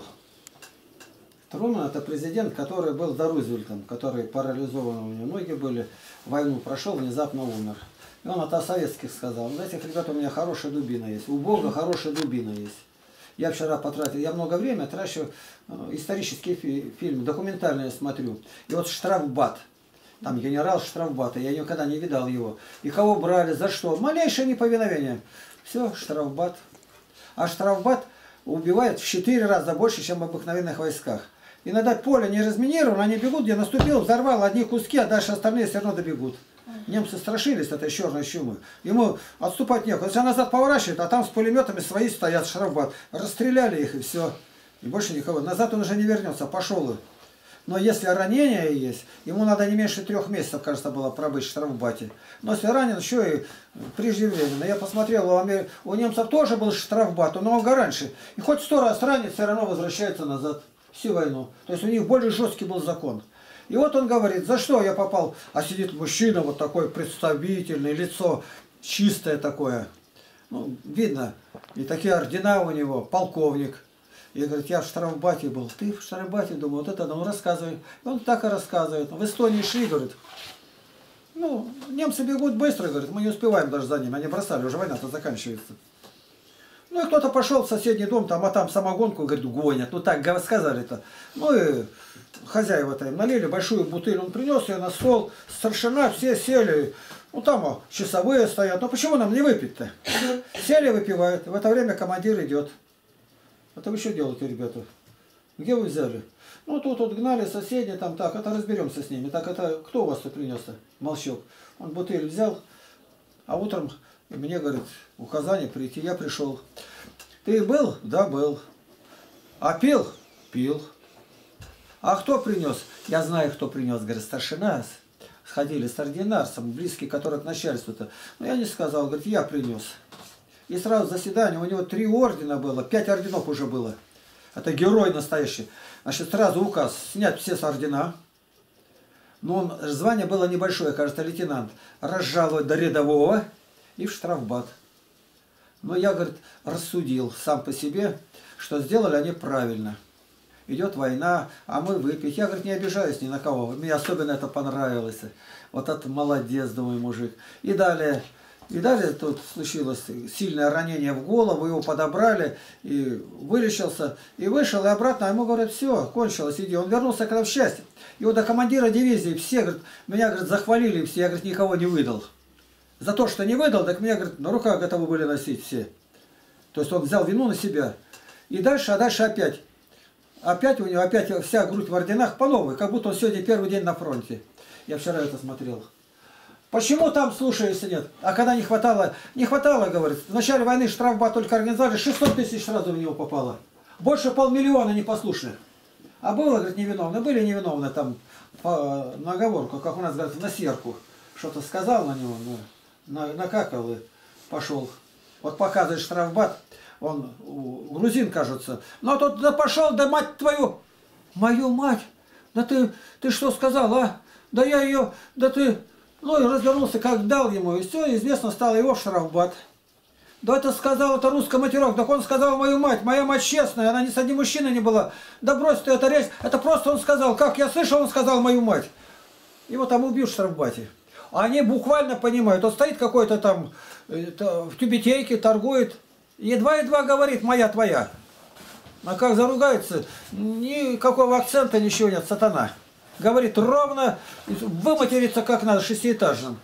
Труман это президент, который был за Рузвельтом, который парализован, у него ноги были, войну прошел, внезапно умер. И он это о советских сказал. На этих ребят у меня хорошая дубина есть. У Бога хорошая дубина есть. Я вчера потратил, я много времени трачу исторические фи фильмы, документальные смотрю. И вот Штрафбат, там генерал Штрафбата, я никогда не видал его. И кого брали, за что? Малейшее неповиновение. Все, Штрафбат. А Штрафбат убивает в четыре раза больше, чем в обыкновенных войсках. Иногда поле не разминировано, они бегут, где наступил, взорвал одни куски, а дальше остальные все равно добегут. Немцы страшились этой черной чумы. Ему отступать некуда. Если назад поворачивает, а там с пулеметами свои стоят, Штрафбат. Расстреляли их и все. И больше никого. Назад он уже не вернется, пошел. Но если ранение есть, ему надо не меньше трех месяцев, кажется, было пробыть в Штрафбате. Но если ранен, еще и преждевременно. Я посмотрел, у, Амер... у немцев тоже был Штрафбат, но много раньше. И хоть сто раз ранит, все равно возвращается назад всю войну. То есть у них более жесткий был закон. И вот он говорит, за что я попал? А сидит мужчина, вот такой представительный, лицо чистое такое. Ну, видно, и такие ордена у него, полковник. И говорит, я в Штрафбате был. Ты в Штрафбате? Думаю, вот это, ну рассказывай. И он так и рассказывает. В Эстонии шли, говорит. Ну, немцы бегут быстро, говорит, мы не успеваем даже за ними. Они бросали, уже война-то заканчивается. Ну и кто-то пошел в соседний дом, там, а там самогонку, говорит, гонят. Ну так сказали-то. Ну и хозяева-то им налили большую бутыль, он принес ее на стол. Старшина, все сели. Ну там часовые стоят. Ну почему нам не выпить-то? Сели, выпивают. В это время командир идет. Это вы что делаете, ребята? Где вы взяли? Ну тут вот гнали соседи, там так, это разберемся с ними. Так это кто у вас тут принес-то? Молчок. Он бутыль взял, а утром мне, говорит, указание прийти, я пришел. Ты был? Да, был. А пил? Пил. А кто принес? Я знаю, кто принес, говорит, старшина. Сходили с ординарцем, близкий, который к начальству-то. Но я не сказал, говорит, я принес. И сразу заседание, у него три ордена было, пять орденов уже было. Это герой настоящий. Значит, сразу указ снять все с ордена. Но он, звание было небольшое, кажется, лейтенант. Разжаловать до рядового и в Штрафбат. Но я, говорит, рассудил сам по себе, что сделали они правильно. Идет война, а мы выпить. Я, говорит, не обижаюсь ни на кого. Мне особенно это понравилось. Вот это молодец, думаю, мужик. И далее... И далее тут случилось сильное ранение в голову, его подобрали, и вылечился, и вышел, и обратно, а ему говорят, все, кончилось, иди. Он вернулся когда в счастье. И вот до командира дивизии все, говорит, меня, говорит, захвалили все, я, говорит, никого не выдал. За то, что не выдал, так меня, говорит, на руках готовы были носить все. То есть он взял вину на себя. И дальше, а дальше опять. Опять у него, опять вся грудь в орденах по новой, как будто он сегодня первый день на фронте. Я вчера это смотрел. Почему там слушаешься нет? А когда не хватало, не хватало, говорит, в начале войны штрафбат только организовали, шестьсот тысяч сразу в него попало. Больше полмиллиона непослушных. А было, говорит, невиновны. Были невиновны там по наговорку, как у нас говорят, на серку. Что-то сказал на него, на, накакал и пошел. Вот показывает штрафбат, он грузин, кажется. Ну, тот да пошел, да мать твою, мою мать, да ты, ты что сказал, а? Да я ее, да ты... Ну, и развернулся, как дал ему, и все, известно стало его в штрафбат. Да это сказал, это русский матерок, так он сказал мою мать, моя мать честная, она ни с одним мужчиной не была. Да брось ты это речь, это просто он сказал, как я слышал, он сказал мою мать. Его там убил в штрафбате. А они буквально понимают, он стоит какой-то там это, в тюбетейке, торгует, едва-едва говорит, моя твоя. А как заругается, никакого акцента, ничего нет, сатана. Говорит ровно, выматерится как надо, шестиэтажным.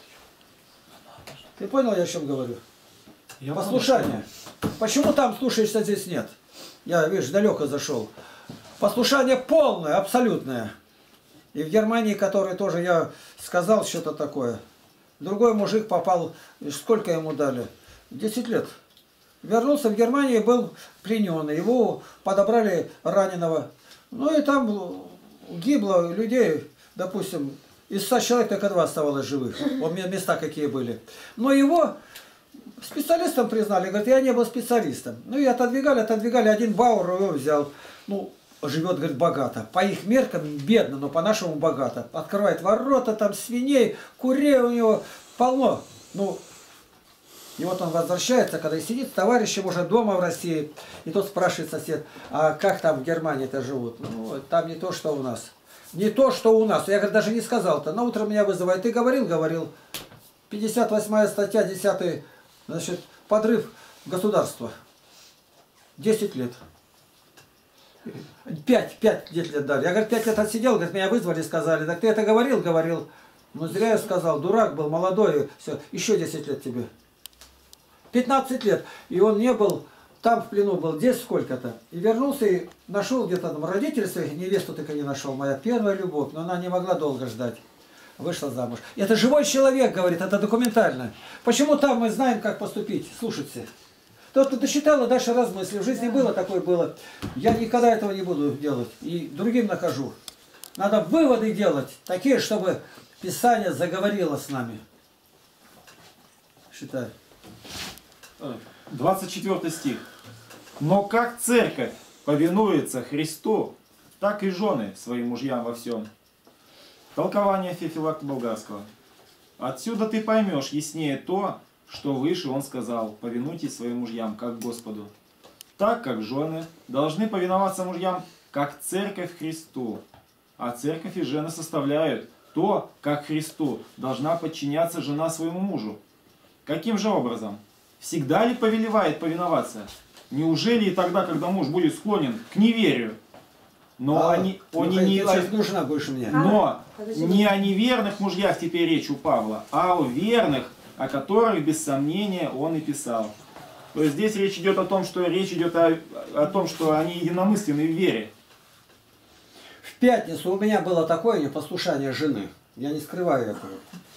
Ты понял, я о чем говорю? Я Послушание. Понял. Почему там слушаешься, а здесь нет? Я, видишь, далеко зашел. Послушание полное, абсолютное. И в Германии, который тоже я сказал что-то такое. Другой мужик попал, сколько ему дали? десять лет. Вернулся в Германию, был плененный. Его подобрали раненого. Ну и там... Гибло людей, допустим, из ста человек только два оставалось живых. Вот места какие были. Но его специалистом признали. Говорит, я не был специалистом. Ну и отодвигали, отодвигали. Один Бауэр его взял. Ну, живет, говорит, богато. По их меркам бедно, но по-нашему богато. Открывает ворота, там свиней, курей у него полно. Ну, и вот он возвращается, когда сидит с товарищем уже дома в России, и тот спрашивает сосед, а как там в Германии-то живут? Ну, там не то, что у нас. Не то, что у нас. Я, говорит, даже не сказал-то. На утро меня вызывает. Ты говорил? Говорил. пятьдесят восьмая статья, десятый, значит, подрыв государства. десять лет. пять, пять лет дали. Я, говорит, пять лет отсидел, говорит, меня вызвали, сказали. Так ты это говорил? Говорил. Ну, зря я сказал. Дурак был, молодой. Все, еще десять лет тебе. пятнадцать лет. И он не был, там в плену был, здесь сколько-то. И вернулся и нашел где-то там родителей своих, невесту так и не нашел. Моя первая любовь, но она не могла долго ждать. Вышла замуж. Это живой человек, говорит, это документально. Почему там мы знаем, как поступить? Слушайте. Тот, кто досчитал, и дальше размысли. В жизни было такое было. Я никогда этого не буду делать. И другим накажу. Надо выводы делать, такие, чтобы Писание заговорило с нами. Считай. двадцать четвёртый стих. Но как церковь повинуется Христу, так и жены своим мужьям во всем. Толкование Феофилакта Болгарского. Отсюда ты поймешь яснее то, что выше он сказал: повинуйтесь своим мужьям, как Господу. Так как жены должны повиноваться мужьям, как церковь Христу. А церковь и жены составляют то, как Христу должна подчиняться жена своему мужу. Каким же образом? Всегда ли повелевает повиноваться? Неужели и тогда, когда муж будет склонен к неверию? Но а, они, ну, они не, а, нужна больше мне. но не о неверных мужьях теперь речь у Павла, а о верных, о которых без сомнения он и писал. То есть здесь речь идет о том, что речь идет о, о том, что они единомысленны в вере. В пятницу у меня было такое непослушание жены. Я не скрываю этого.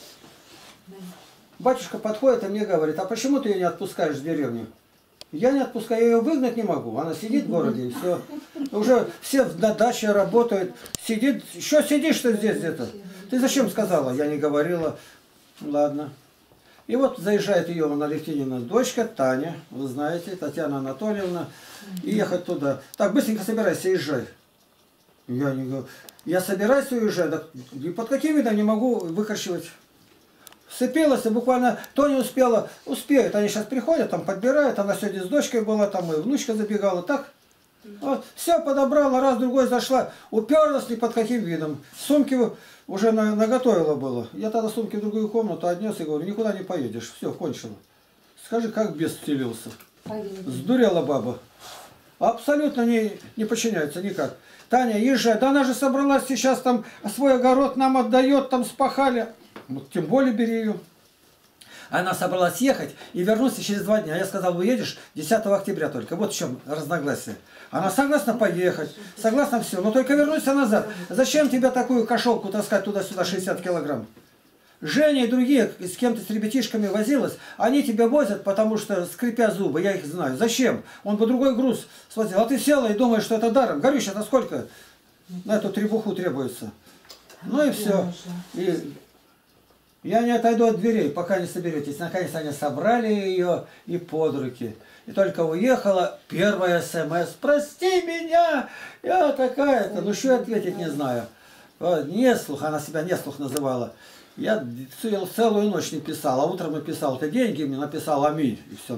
Батюшка подходит и мне говорит: а почему ты ее не отпускаешь в деревню? Я не отпускаю, я ее выгнать не могу. Она сидит в городе и все. Уже все на даче работают. Сидит. Еще сидишь ты здесь где-то? Ты зачем сказала? Я не говорила. Ладно. И вот заезжает ее Алевтинина дочка Таня. Вы знаете, Татьяна Анатольевна. И ехать туда. Так, быстренько собирайся, езжай. Я не говорю. Я собираюсь уезжать. Так, и под каким видом не могу выкручивать? Сцепилась, буквально то не успела, успеют. Они сейчас приходят, там подбирают, она сегодня с дочкой была, там и внучка забегала, так. Вот, все подобрала, раз, другой зашла, уперлась ни под каким видом. Сумки уже на, наготовила было. Я тогда сумки в другую комнату отнес и говорю: никуда не поедешь, все, кончила. Скажи, как бес вселился. Сдурела баба. Абсолютно не, не подчиняется никак. Таня, езжай, да она же собралась сейчас там, свой огород нам отдает, там спахали. Вот, тем более бери ее. Она собралась ехать и вернуться через два дня. Я сказал, вы едешь десятого октября только. Вот в чем разногласие. Она согласна поехать, согласна все, но только вернуться назад. Зачем тебе такую кошелку таскать туда-сюда шестьдесят килограмм? Женя и другие, с кем-то с ребятишками возилась, они тебя возят, потому что, скрипя зубы, я их знаю. Зачем? Он бы другой груз свозил. А ты села и думаешь, что это даром. Горюш, это сколько на эту требуху требуется? Ну и все. И я не отойду от дверей, пока не соберетесь. Наконец они собрали ее и под руки. И только уехала, первая смс. Прости меня, я такая-то. Ну что ответить не знаю. Неслух, она себя неслух называла. Я целую ночь не писал, а утром написал, ты деньги мне написал, аминь. И все.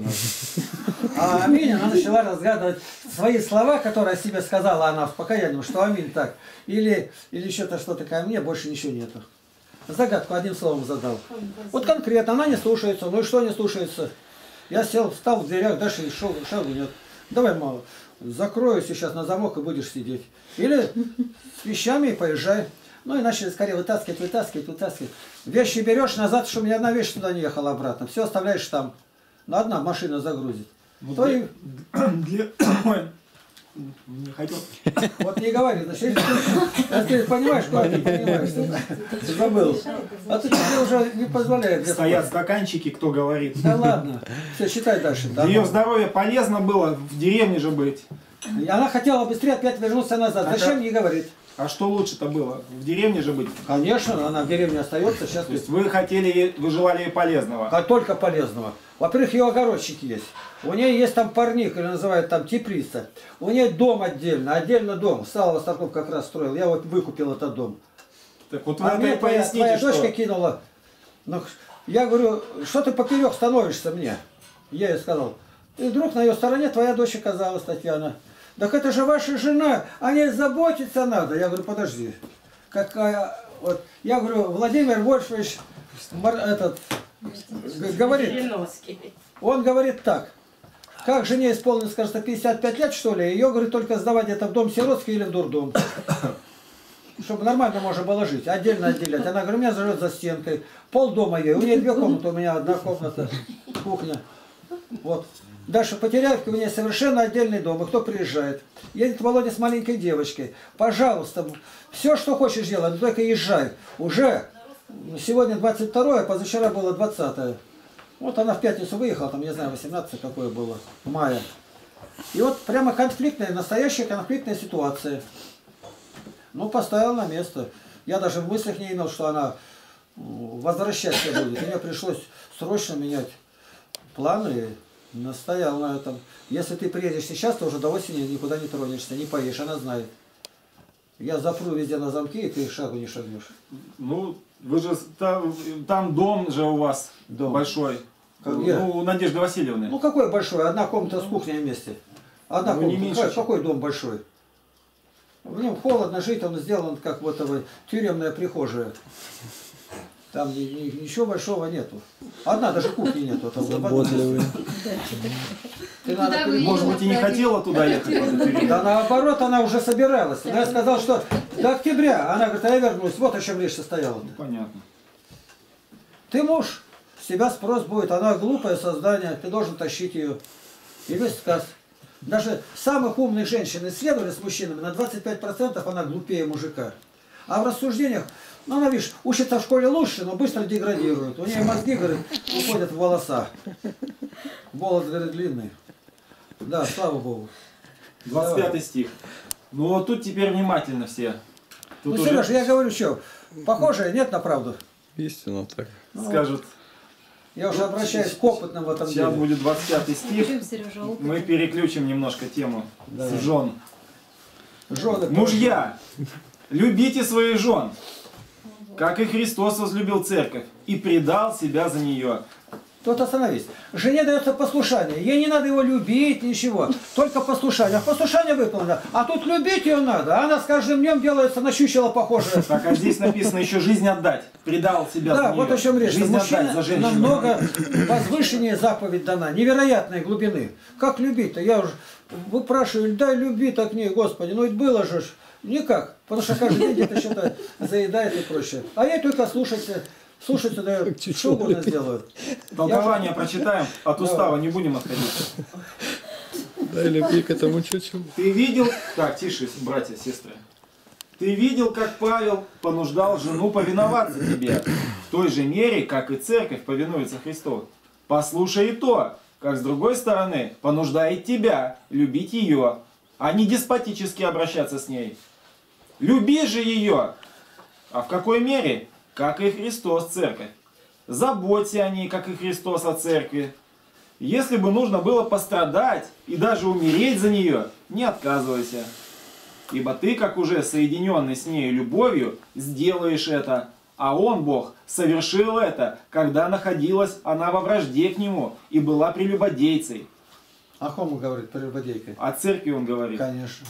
А аминь, она начала разгадывать свои слова, которые о себе сказала она в покаянии, что аминь так. Или, или что-то что-то ко мне, больше ничего нету. Загадку одним словом задал. Вот конкретно, она не слушается, ну и что не слушается? Я сел, встал в дверях, дальше и шел, шагу нет. Давай, мало, закрою сейчас на замок и будешь сидеть. Или с вещами и поезжай. Ну и начали скорее вытаскивать, вытаскивать, вытаскивать. Вещи берешь назад, чтобы ни одна вещь туда не ехала обратно. Все оставляешь там. Но одна машина загрузит. Вот То для- и... для- Ой, не хотел. Вот не говори, значит, а ты понимаешь, как ты понимаешь, ты забыл. А ты тебе уже не позволяет. Стоят стаканчики, кто говорит. Да ладно. Все, считай дальше. Для ее здоровья полезно было в деревне же быть. И она хотела быстрее опять вернуться назад. А Зачем как? ей говорить? А что лучше-то было? В деревне же быть? Конечно, она в деревне остается. Сейчас То есть вы хотели, ей- вы желали ей полезного. а только полезного. Во-первых, ее огородчик есть. У нее есть там парник, или называют там теплица. У нее дом отдельно, отдельно дом. Сало Старков как раз строил. Я вот выкупил этот дом. Так вот вы А это мне и твоя, поясните, твоя что... дочка кинула. Ну, я говорю, что ты поперек становишься мне? Я ей сказал. И вдруг на ее стороне твоя дочь оказалась, Татьяна. Так это же ваша жена, о ней заботиться надо. Я говорю, подожди. Какая... Вот. Я говорю, Владимир Вольфович Мар- этот, г- говорит, Жириновский. он говорит так. Как жене исполнилось, кажется, пятьдесят пять лет, что ли, ее, говорит, только сдавать где-то в дом сиротский или в дурдом. Чтобы нормально можно было жить, отдельно отделять. Она, говорю, у меня живет за стенкой, полдома ей, у нее две комнаты, у меня одна комната, кухня. Вот. Дальше Потеряевка, у меня совершенно отдельный дом, и кто приезжает? Едет Володя с маленькой девочкой. Пожалуйста, все, что хочешь делать, но только езжай. Уже сегодня двадцать второе, позавчера было двадцатое. Вот она в пятницу выехала, там, не знаю, восемнадцатое какое было, мая. И вот прямо конфликтная, настоящая конфликтная ситуация. Ну, поставил на место. Я даже в мыслях не имел, что она возвращаться будет. Мне пришлось срочно менять планы. Настоял на этом. Если ты приедешь сейчас, то уже до осени никуда не тронешься, не поедешь, она знает. Я запру везде на замки, и ты шагу не шагнешь. Ну, вы же там, там дом же у вас Дом. большой. Как где? Ну, у Надежды Васильевны. Ну какой большой? Одна комната с кухней вместе. Одна Ну, не комната. меньше, Какой, чем- какой дом большой? В нем холодно жить, он сделан как вот эта тюремная прихожая. Там ни- ни- ничего большого нету. Одна даже кухни нету. Там Заботливые. Ты надо Куда вы перед- Может быть, и не хотела туда ехать. в эту деревню. Да наоборот, она уже собиралась. Но я сказал, что до октября. Она говорит, а я вернусь. Вот о чем речь состояла. Понятно. Ты муж, с тебя спрос будет. Она глупое создание, ты должен тащить ее. И весь сказ. Даже самых умных женщин исследовали с мужчинами, на двадцать пять процентов она глупее мужика. А в рассуждениях, ну она, видишь, учится в школе лучше, но быстро деградирует. У нее мозги, говорит, уходят в волоса. Волос, говорит, длинный. Да, слава Богу. двадцать пятый стих. Ну вот тут теперь внимательно все. Тут Ну, уже Сереж, я говорю, что, похоже, нет на правду. Истинно так. скажут, Я уже обращаюсь к опытным в этом сейчас деле. будет двадцать пятый стих. Сережа, опыт. Мы переключим немножко тему Да. с жен. Жены, Мужья, любите своих жен, как и Христос возлюбил церковь и предал себя за нее. Тут остановись. Жене дается послушание. Ей не надо его любить, ничего. Только послушание. А послушание выполнено. А тут любить ее надо. А она с каждым днем делается на щучело похожее. Так, а здесь написано еще жизнь отдать. Предал себя за Да, нее. вот о чем речь. Жизнь Мужчина отдать за женщину. намного возвышеннее заповедь дана. Невероятной глубины. Как любить-то? Я уже выпрашиваю, дай люби так к ней, Господи. Ну ведь было же ж никак. Потому что каждый день где-то что-то заедает и прочее. А ей только слушайте. Слушай сюда, что угодно сделают. Толкование прочитаем, от устава не будем отходить. Дай любви к этому чуть-чуть. Ты видел... Так, тише, братья, сестры. Ты видел, как Павел понуждал жену повиноваться тебе, в той же мере, как и церковь повинуется Христу. Послушай и то, как с другой стороны понуждает тебя любить ее, а не деспотически обращаться с ней. Люби же ее, а в какой мере? Как и Христос церковь. Заботься о ней, как и Христос о церкви. Если бы нужно было пострадать и даже умереть за нее, не отказывайся. Ибо ты, как уже соединенный с нею любовью, сделаешь это. А Он, Бог, совершил это, когда находилась она во вражде к Нему и была прелюбодейцей. О ком он говорит, прелюбодейкой? О церкви Он говорит. Конечно.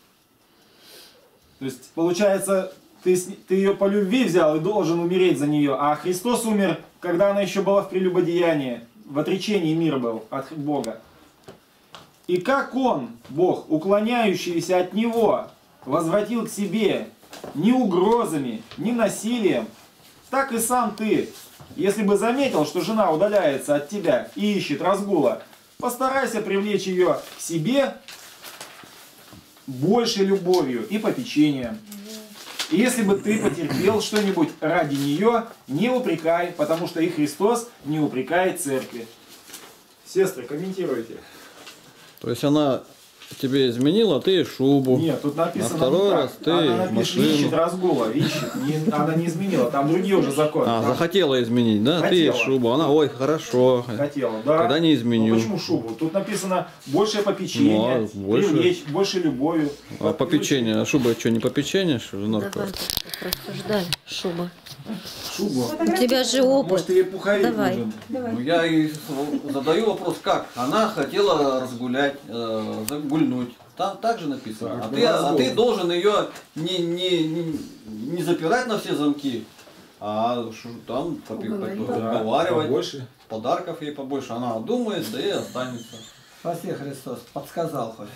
То есть, получается, ты, ты ее по любви взял и должен умереть за нее, а Христос умер, когда она еще была в прелюбодеянии, в отречении мир был от Бога. И как Он, Бог, уклоняющийся от Него, возвратил к себе ни угрозами, ни насилием, так и сам ты, если бы заметил, что жена удаляется от тебя и ищет разгула, постарайся привлечь ее к себе большей любовью и попечением. И если бы ты потерпел что-нибудь ради нее, не упрекай, потому что и Христос не упрекает церкви. Сестры, комментируйте. То есть она тебе изменила, а ты ей шубу. Нет, тут написано На второй не так. раз ты Она написано, машину. ищет разгула, ищет. Не, она не изменила, там другие уже законы. А, Там захотела изменить, да? Ты ей Хотела. шубу. Она, ой, хорошо. хотела, да. Тогда не изменю. Ну, почему шубу? Тут написано большее попечение, Ну, а больше? привлечь, больше любовью. А попечение, а шуба что, не попечение, что ли? Норка? Давай, рассуждай, шуба. Шубу. У тебя же опыт. Может, тебе пуховик Давай. нужен? Ну, я и задаю вопрос, как? Она хотела разгулять, э, загульнуть. Там так же написано. Так, А ну, ты, а разгул. ты должен ее не, не, не, не запирать на все замки, а шу- там попи- Уговорить. попи- Да, уговаривать, побольше. подарков ей побольше. Она думает, да и останется. Спаси Христос, подсказал хоть.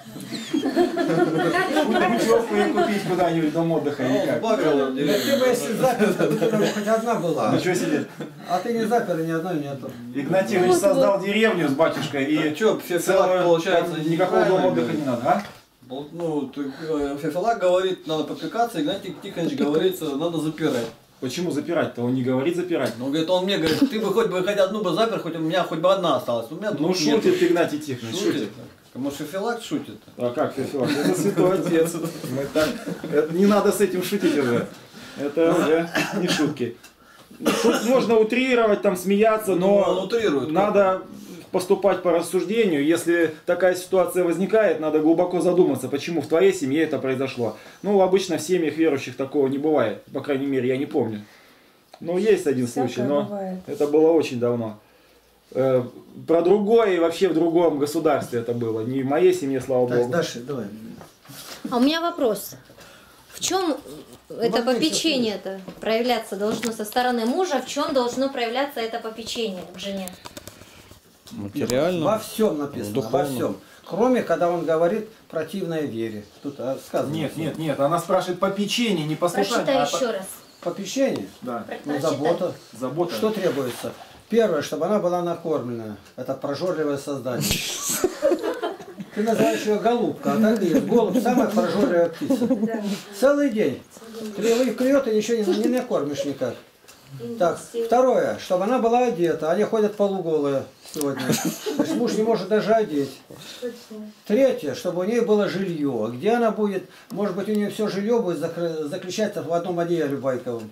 Путевку ей купить куда-нибудь дом отдыха или как? Сбавила Да деревню. ты бы если запер, то бы хоть одна была. Ничего себе. А ты не запер, и ни одной нету. Игнатьевич Вот, создал деревню с батюшкой и А чё, все целую- получается, там никакого дома неправильно отдыха не надо, а? Вот, ну, ты, э, Феофилак говорит, надо попекаться, Игнатий Тихонович говорит, надо запирать. Почему запирать-то? Он не говорит запирать. Ну, говорит, он мне говорит, ты бы хоть бы хоть одну бы запер, хоть у меня хоть бы одна осталась. У меня Ну двух нету. шутит Игнатий Тихонович, шутит. Шутит. Может, Феофилак шутит? А как, Феофилак? Это святой отец. Мы так... это не надо с этим шутить уже. Это уже не шутки. Тут можно утрировать, там смеяться, Ну, он но утрирует. надо поступать по рассуждению. Если такая ситуация возникает, надо глубоко задуматься, почему в твоей семье это произошло. Ну, обычно в семьях верующих такого не бывает. По крайней мере, я не помню. Ну, есть один случай, но это было очень давно. Э, Про другое и вообще в другом государстве это было. Не в моей семье, слава Так, Богу. дальше, давай. А у меня вопрос. В чем это Могу попечение-то проявляться должно со стороны мужа? В чем должно проявляться это попечение к жене? Материально. Во всем написано, во Духовно. всем. Кроме, когда он говорит противное вере. Тут а, сказано. Нет, нет, нет, она спрашивает попечение, не послушание. Прочитай а по- еще раз. Попечение, Да, ну, Прочитай. забота. забота. Что требуется? Первое, чтобы она была накормленная. Это прожорливое создание. Ты называешь ее голубка, а так и есть. Голубь самая прожорливая птица. Целый день. Клюет, клюет и ничего не, не накормишь никак. Так, второе, чтобы она была одета. Они ходят полуголые сегодня. То есть муж не может даже одеть. Третье, чтобы у нее было жилье. Где она будет? Может быть, у нее все жилье будет закры- заключаться в одном одеяле байковом.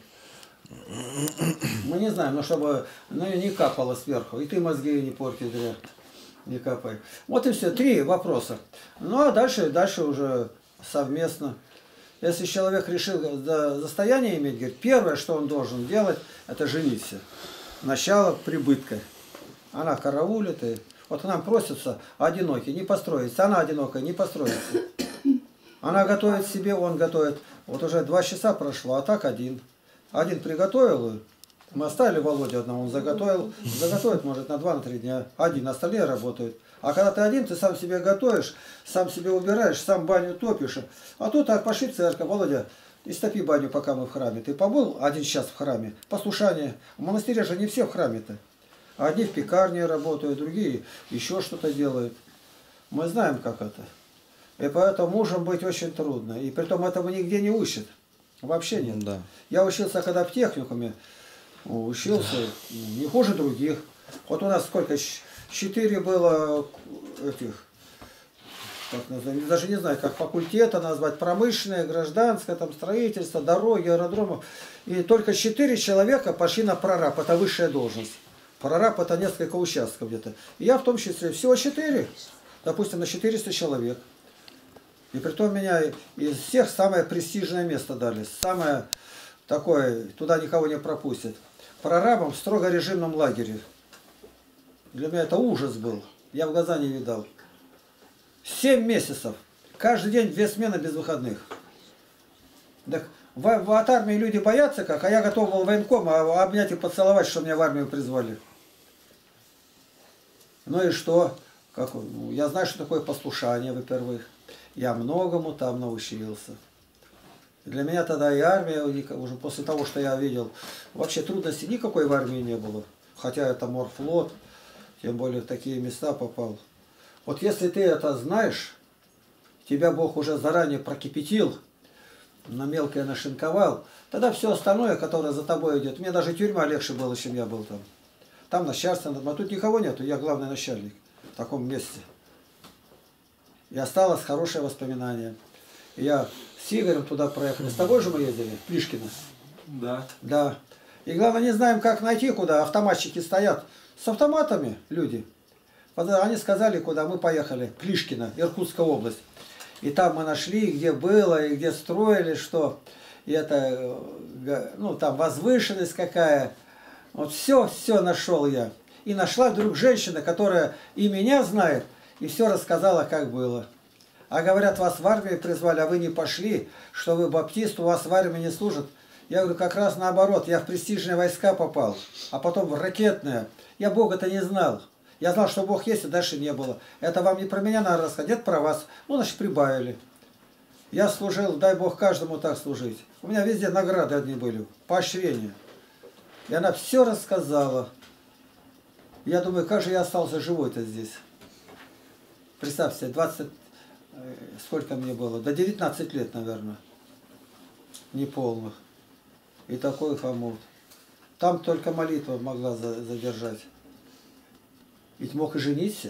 Мы не знаем, но чтобы ну, не капало сверху. И ты мозги не порти зря. Не капай. Вот и все. Три вопроса. Ну а дальше, дальше уже совместно. Если человек решил за- состояние иметь, говорит, первое, что он должен делать, это жениться. Начало прибытка. Она караулит. И... Вот к нам просится одинокий, не построится. Она одинокая, не построится. Она готовит себе, он готовит. Вот уже два часа прошло, а так один. Один приготовил, мы оставили Володю одного, он заготовил. Заготовит, может, на два-три дня. Один, остальные работают. А когда ты один, ты сам себе готовишь, сам себе убираешь, сам баню топишь. А тут так, пошли в церковь, Володя, Истопи баню, пока мы в храме. Ты побыл один час в храме? Послушание. В монастыре же не все в храме-то. Одни в пекарне работают, другие еще что-то делают. Мы знаем, как это. И поэтому мужем быть очень трудно. И притом этого нигде не учат. Вообще нет. Да. Я учился, когда в техникуме, учился не хуже других. Вот у нас сколько? Четыре было этих, как назвать, даже не знаю, как факультета назвать, промышленное, гражданское, там строительство, дороги, аэродромы. И только четыре человека пошли на прораб, это высшая должность. Прораб это несколько участков где-то. И я в том числе, всего четыре, допустим, на четыреста человек. И притом меня из всех самое престижное место дали, самое такое, туда никого не пропустят. Прорабом в строго режимном лагере. Для меня это ужас был, я в глаза не видал. Семь месяцев, каждый день две смены без выходных. Так в, в, от армии люди боятся как, а я готов был военкома обнять и поцеловать, что меня в армию призвали. Ну и что? Как, ну, я знаю, что такое послушание, во-первых. Я многому там научился. Для меня тогда и армия, уже после того, что я видел, вообще трудностей никакой в армии не было. Хотя это морфлот, тем более в такие места попал. Вот если ты это знаешь, тебя Бог уже заранее прокипятил, на мелкое нашинковал, тогда все остальное, которое за тобой идет, мне даже тюрьма легче было, чем я был там. Там начальство, а тут никого нету, я главный начальник в таком месте. И осталось хорошее воспоминание. И я с Игорем туда проехали. С тобой же мы ездили, в Плишкино. Да. Да. И главное, не знаем, как найти, куда. Автоматчики стоят с автоматами, люди. Они сказали, куда мы поехали. Плишкино, Иркутская область. И там мы нашли, где было, и где строили, что. И это, ну, там возвышенность какая. Вот все, все нашел я. И нашла вдруг женщина, которая и меня знает, и все рассказала, как было. А говорят, вас в армию призвали, а вы не пошли, что вы баптист, у вас в армии не служат. Я говорю, как раз наоборот, я в престижные войска попал, а потом в ракетные. Я Бога-то не знал. Я знал, что Бог есть, и дальше не было. Это вам не про меня надо рассказать, это про вас. Ну, значит, прибавили. Я служил, дай Бог каждому так служить. У меня везде награды одни были, поощрения. И она все рассказала. Я думаю, как же я остался живой-то здесь. Представьте, двадцать, сколько мне было? До девятнадцати лет, наверное. Неполных. И такой хомут. Там только молитва могла задержать. Ведь мог и жениться.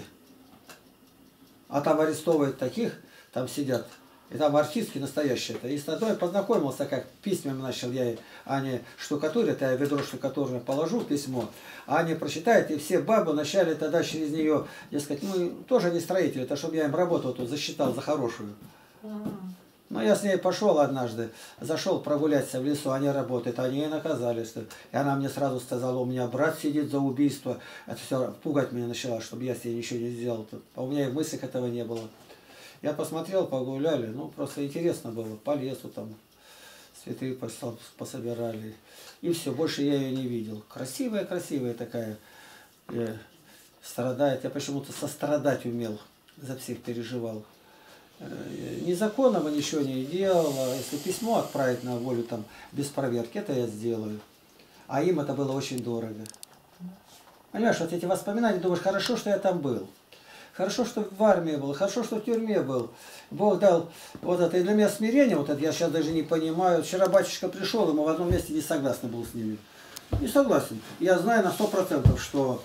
А там арестовывают таких, там сидят. И там артистки настоящие. И с одной познакомился, как письмами начал я, они штукатурят, я ведро штукатурное положу, письмо, а они прочитают, и все бабы начали тогда через нее, дескать, ну, тоже не строители, это чтобы я им работу тут засчитал за хорошую. Ну, я с ней пошел однажды, зашел прогуляться в лесу, они работают, они и наказали. И она мне сразу сказала, у меня брат сидит за убийство. Это все пугать меня начала, чтобы я себе ничего не сделал. А у меня и в мыслях этого не было. Я посмотрел, погуляли, ну, просто интересно было, по лесу там, цветы пособирали. И все, больше я ее не видел. Красивая-красивая такая, я, страдает. Я почему-то сострадать умел, за всех переживал. Незаконного ничего не делал, если письмо отправить на волю там без проверки, это я сделаю. А им это было очень дорого. Понимаешь, вот эти воспоминания, думаешь, хорошо, что я там был. Хорошо, что в армии был, хорошо, что в тюрьме был. Бог дал вот это. И для меня смирение, вот это я сейчас даже не понимаю. Вчера батюшка пришел, и мы в одном месте не согласны был с ними. Не согласен. Я знаю на сто процентов, что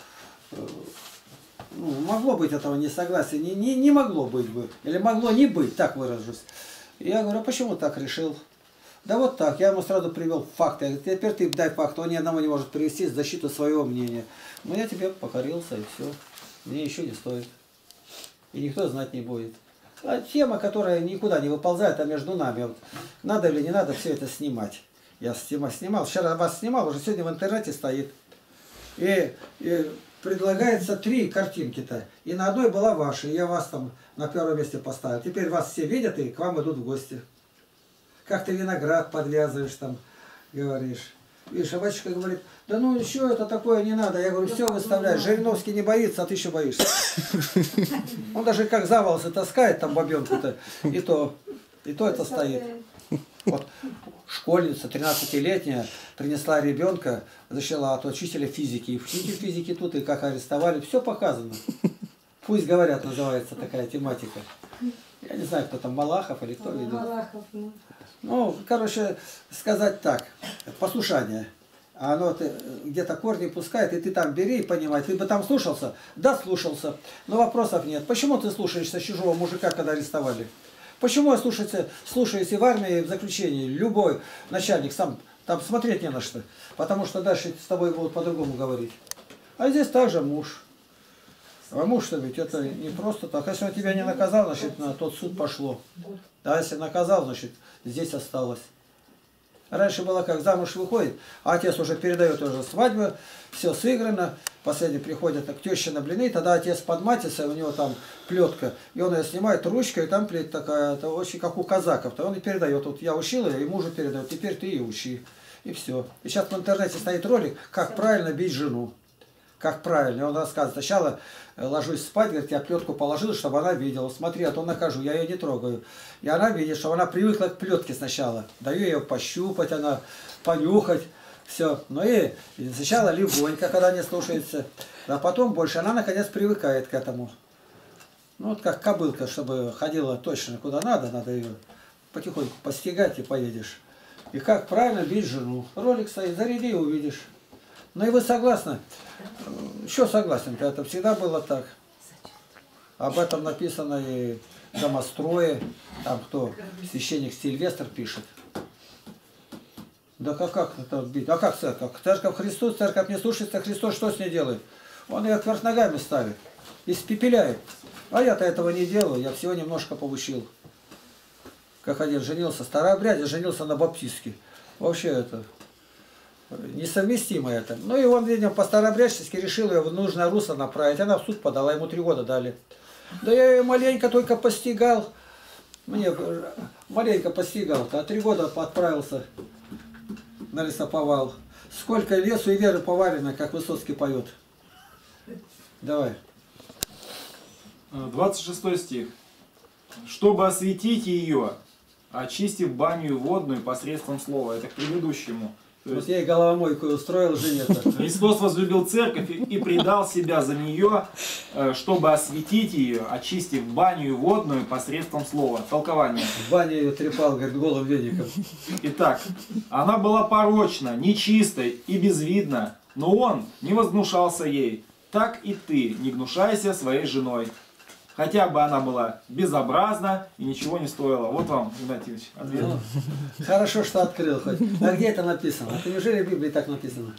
ну, могло быть этого несогласия. Не, не, не могло быть бы. Или могло не быть, так выражусь. И я говорю, а почему так решил? Да вот так. Я ему сразу привел факты. Я говорю, теперь ты дай факт. Он ни одного не может привести в защиту своего мнения. Но я тебе покорился, и все. Мне еще не стоит. И никто знать не будет. А тема, которая никуда не выползает, а между нами. Вот, надо или не надо все это снимать. Я снимал. Вчера вас снимал, уже сегодня в интернете стоит. И, и предлагается три картинки-то. И на одной была ваша. И я вас там на первом месте поставил. Теперь вас все видят и к вам идут в гости. Как ты виноград подвязываешь там, говоришь. Видишь, а батюшка говорит, да ну еще это такое не надо. Я говорю, все выставляй. Жириновский не боится, а ты еще боишься. Он даже как за волосы таскает там бабенку-то. И то, и то это стоит. Вот. школьница тринадцатилетняя принесла ребенка, защищала от учителя физики. И учитель физики тут, и как арестовали, все показано. Пусть говорят, называется такая тематика. Я не знаю, кто там, Малахов или кто ведет. Малахов, ну. Ну, короче, сказать так, послушание. А оно ты где-то корни пускает, и ты там бери и понимай. Ты бы там слушался? Да, слушался. Но вопросов нет. Почему ты слушаешься чужого мужика, когда арестовали? Почему я слушаюсь, слушаюсь и в армии, и в заключении? Любой начальник сам, там смотреть не на что. Потому что дальше с тобой будут по-другому говорить. А здесь также муж. А муж-то ведь это не просто так. Если он тебя не наказал, значит, на тот суд пошло. А если наказал, значит, здесь осталось. Раньше было как, замуж выходит, а отец уже передает уже свадьбу, все сыграно, последний приходит к теще на блины, тогда отец подматится, у него там плетка, и он ее снимает ручкой, и там плеть такая, это очень как у казаков, то он и передает, вот я учил ее, и мужу передает, теперь ты и учи, и все. И сейчас в интернете стоит ролик, как правильно бить жену, как правильно, и он рассказывает, сначала ложусь спать, говорит, я плетку положил, чтобы она видела, смотри, а то накажу, я ее не трогаю. И она видит, что она привыкла к плетке сначала. Даю ее пощупать, она понюхать, все. Ну и сначала легонько, когда не слушается, а потом больше она наконец привыкает к этому. Ну вот как кобылка, чтобы ходила точно куда надо, надо ее потихоньку постигать и поедешь. И как правильно бить жену. Ролик стоит, заряди и увидишь. Ну и вы согласны? Еще согласен, это всегда было так. Об этом написано и в домострое, там кто, священник Сильвестр пишет. Да как, как это бить? А как церковь? Церковь Христос, церковь не слушается, Христос что с ней делает? Он ее кверх ногами ставит, испепеляет. А я-то этого не делаю, я всего немножко получил. Как один женился, старообрядец женился на баптистке. Вообще это... несовместимо это. Ну и он, видимо, по старообрядчески решил ее в нужное русло направить. Она в суд подала, ему три года дали. Да я ее маленько только постигал. Мне маленько постигал. А три года отправился на лесоповал. Сколько лесу и веры поварено, как Высоцкий поет. Давай. двадцать шестой стих. Чтобы осветить ее, очистив баню водную посредством слова. Это к предыдущему. То вот я и головомойку устроил жене-то. Христос возлюбил церковь и предал себя за нее, чтобы осветить ее, очистив баню водную посредством слова. Толкование. В бане ее трепал, говорит, голым веником. Итак, она была порочна, нечистой и безвидна, но он не возгнушался ей. Так и ты не гнушайся своей женой. Хотя бы она была безобразна и ничего не стоила. Вот вам, Игнатий Ильич, ответ. Ну, хорошо, что открыл хоть. А где это написано? Это неужели в Библии так написано?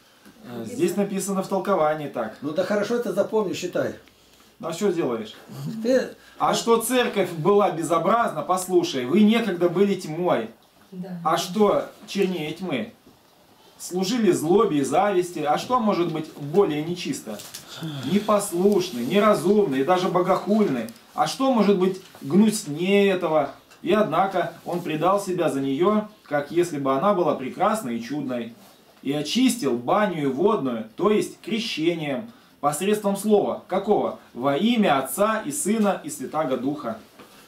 Здесь написано в толковании так. Ну да хорошо, это запомни, считай. Ну а что делаешь? Ты... А что церковь была безобразна, послушай, вы некогда были тьмой. Да. А что чернее тьмы? Служили злобе и зависти. А что может быть более нечисто? Непослушный, неразумный, даже богохульный. А что может быть гнуснее этого? И однако он предал себя за нее, как если бы она была прекрасной и чудной. И очистил баню водную, то есть крещением, посредством слова. Какого? Во имя Отца и Сына и Святаго Духа.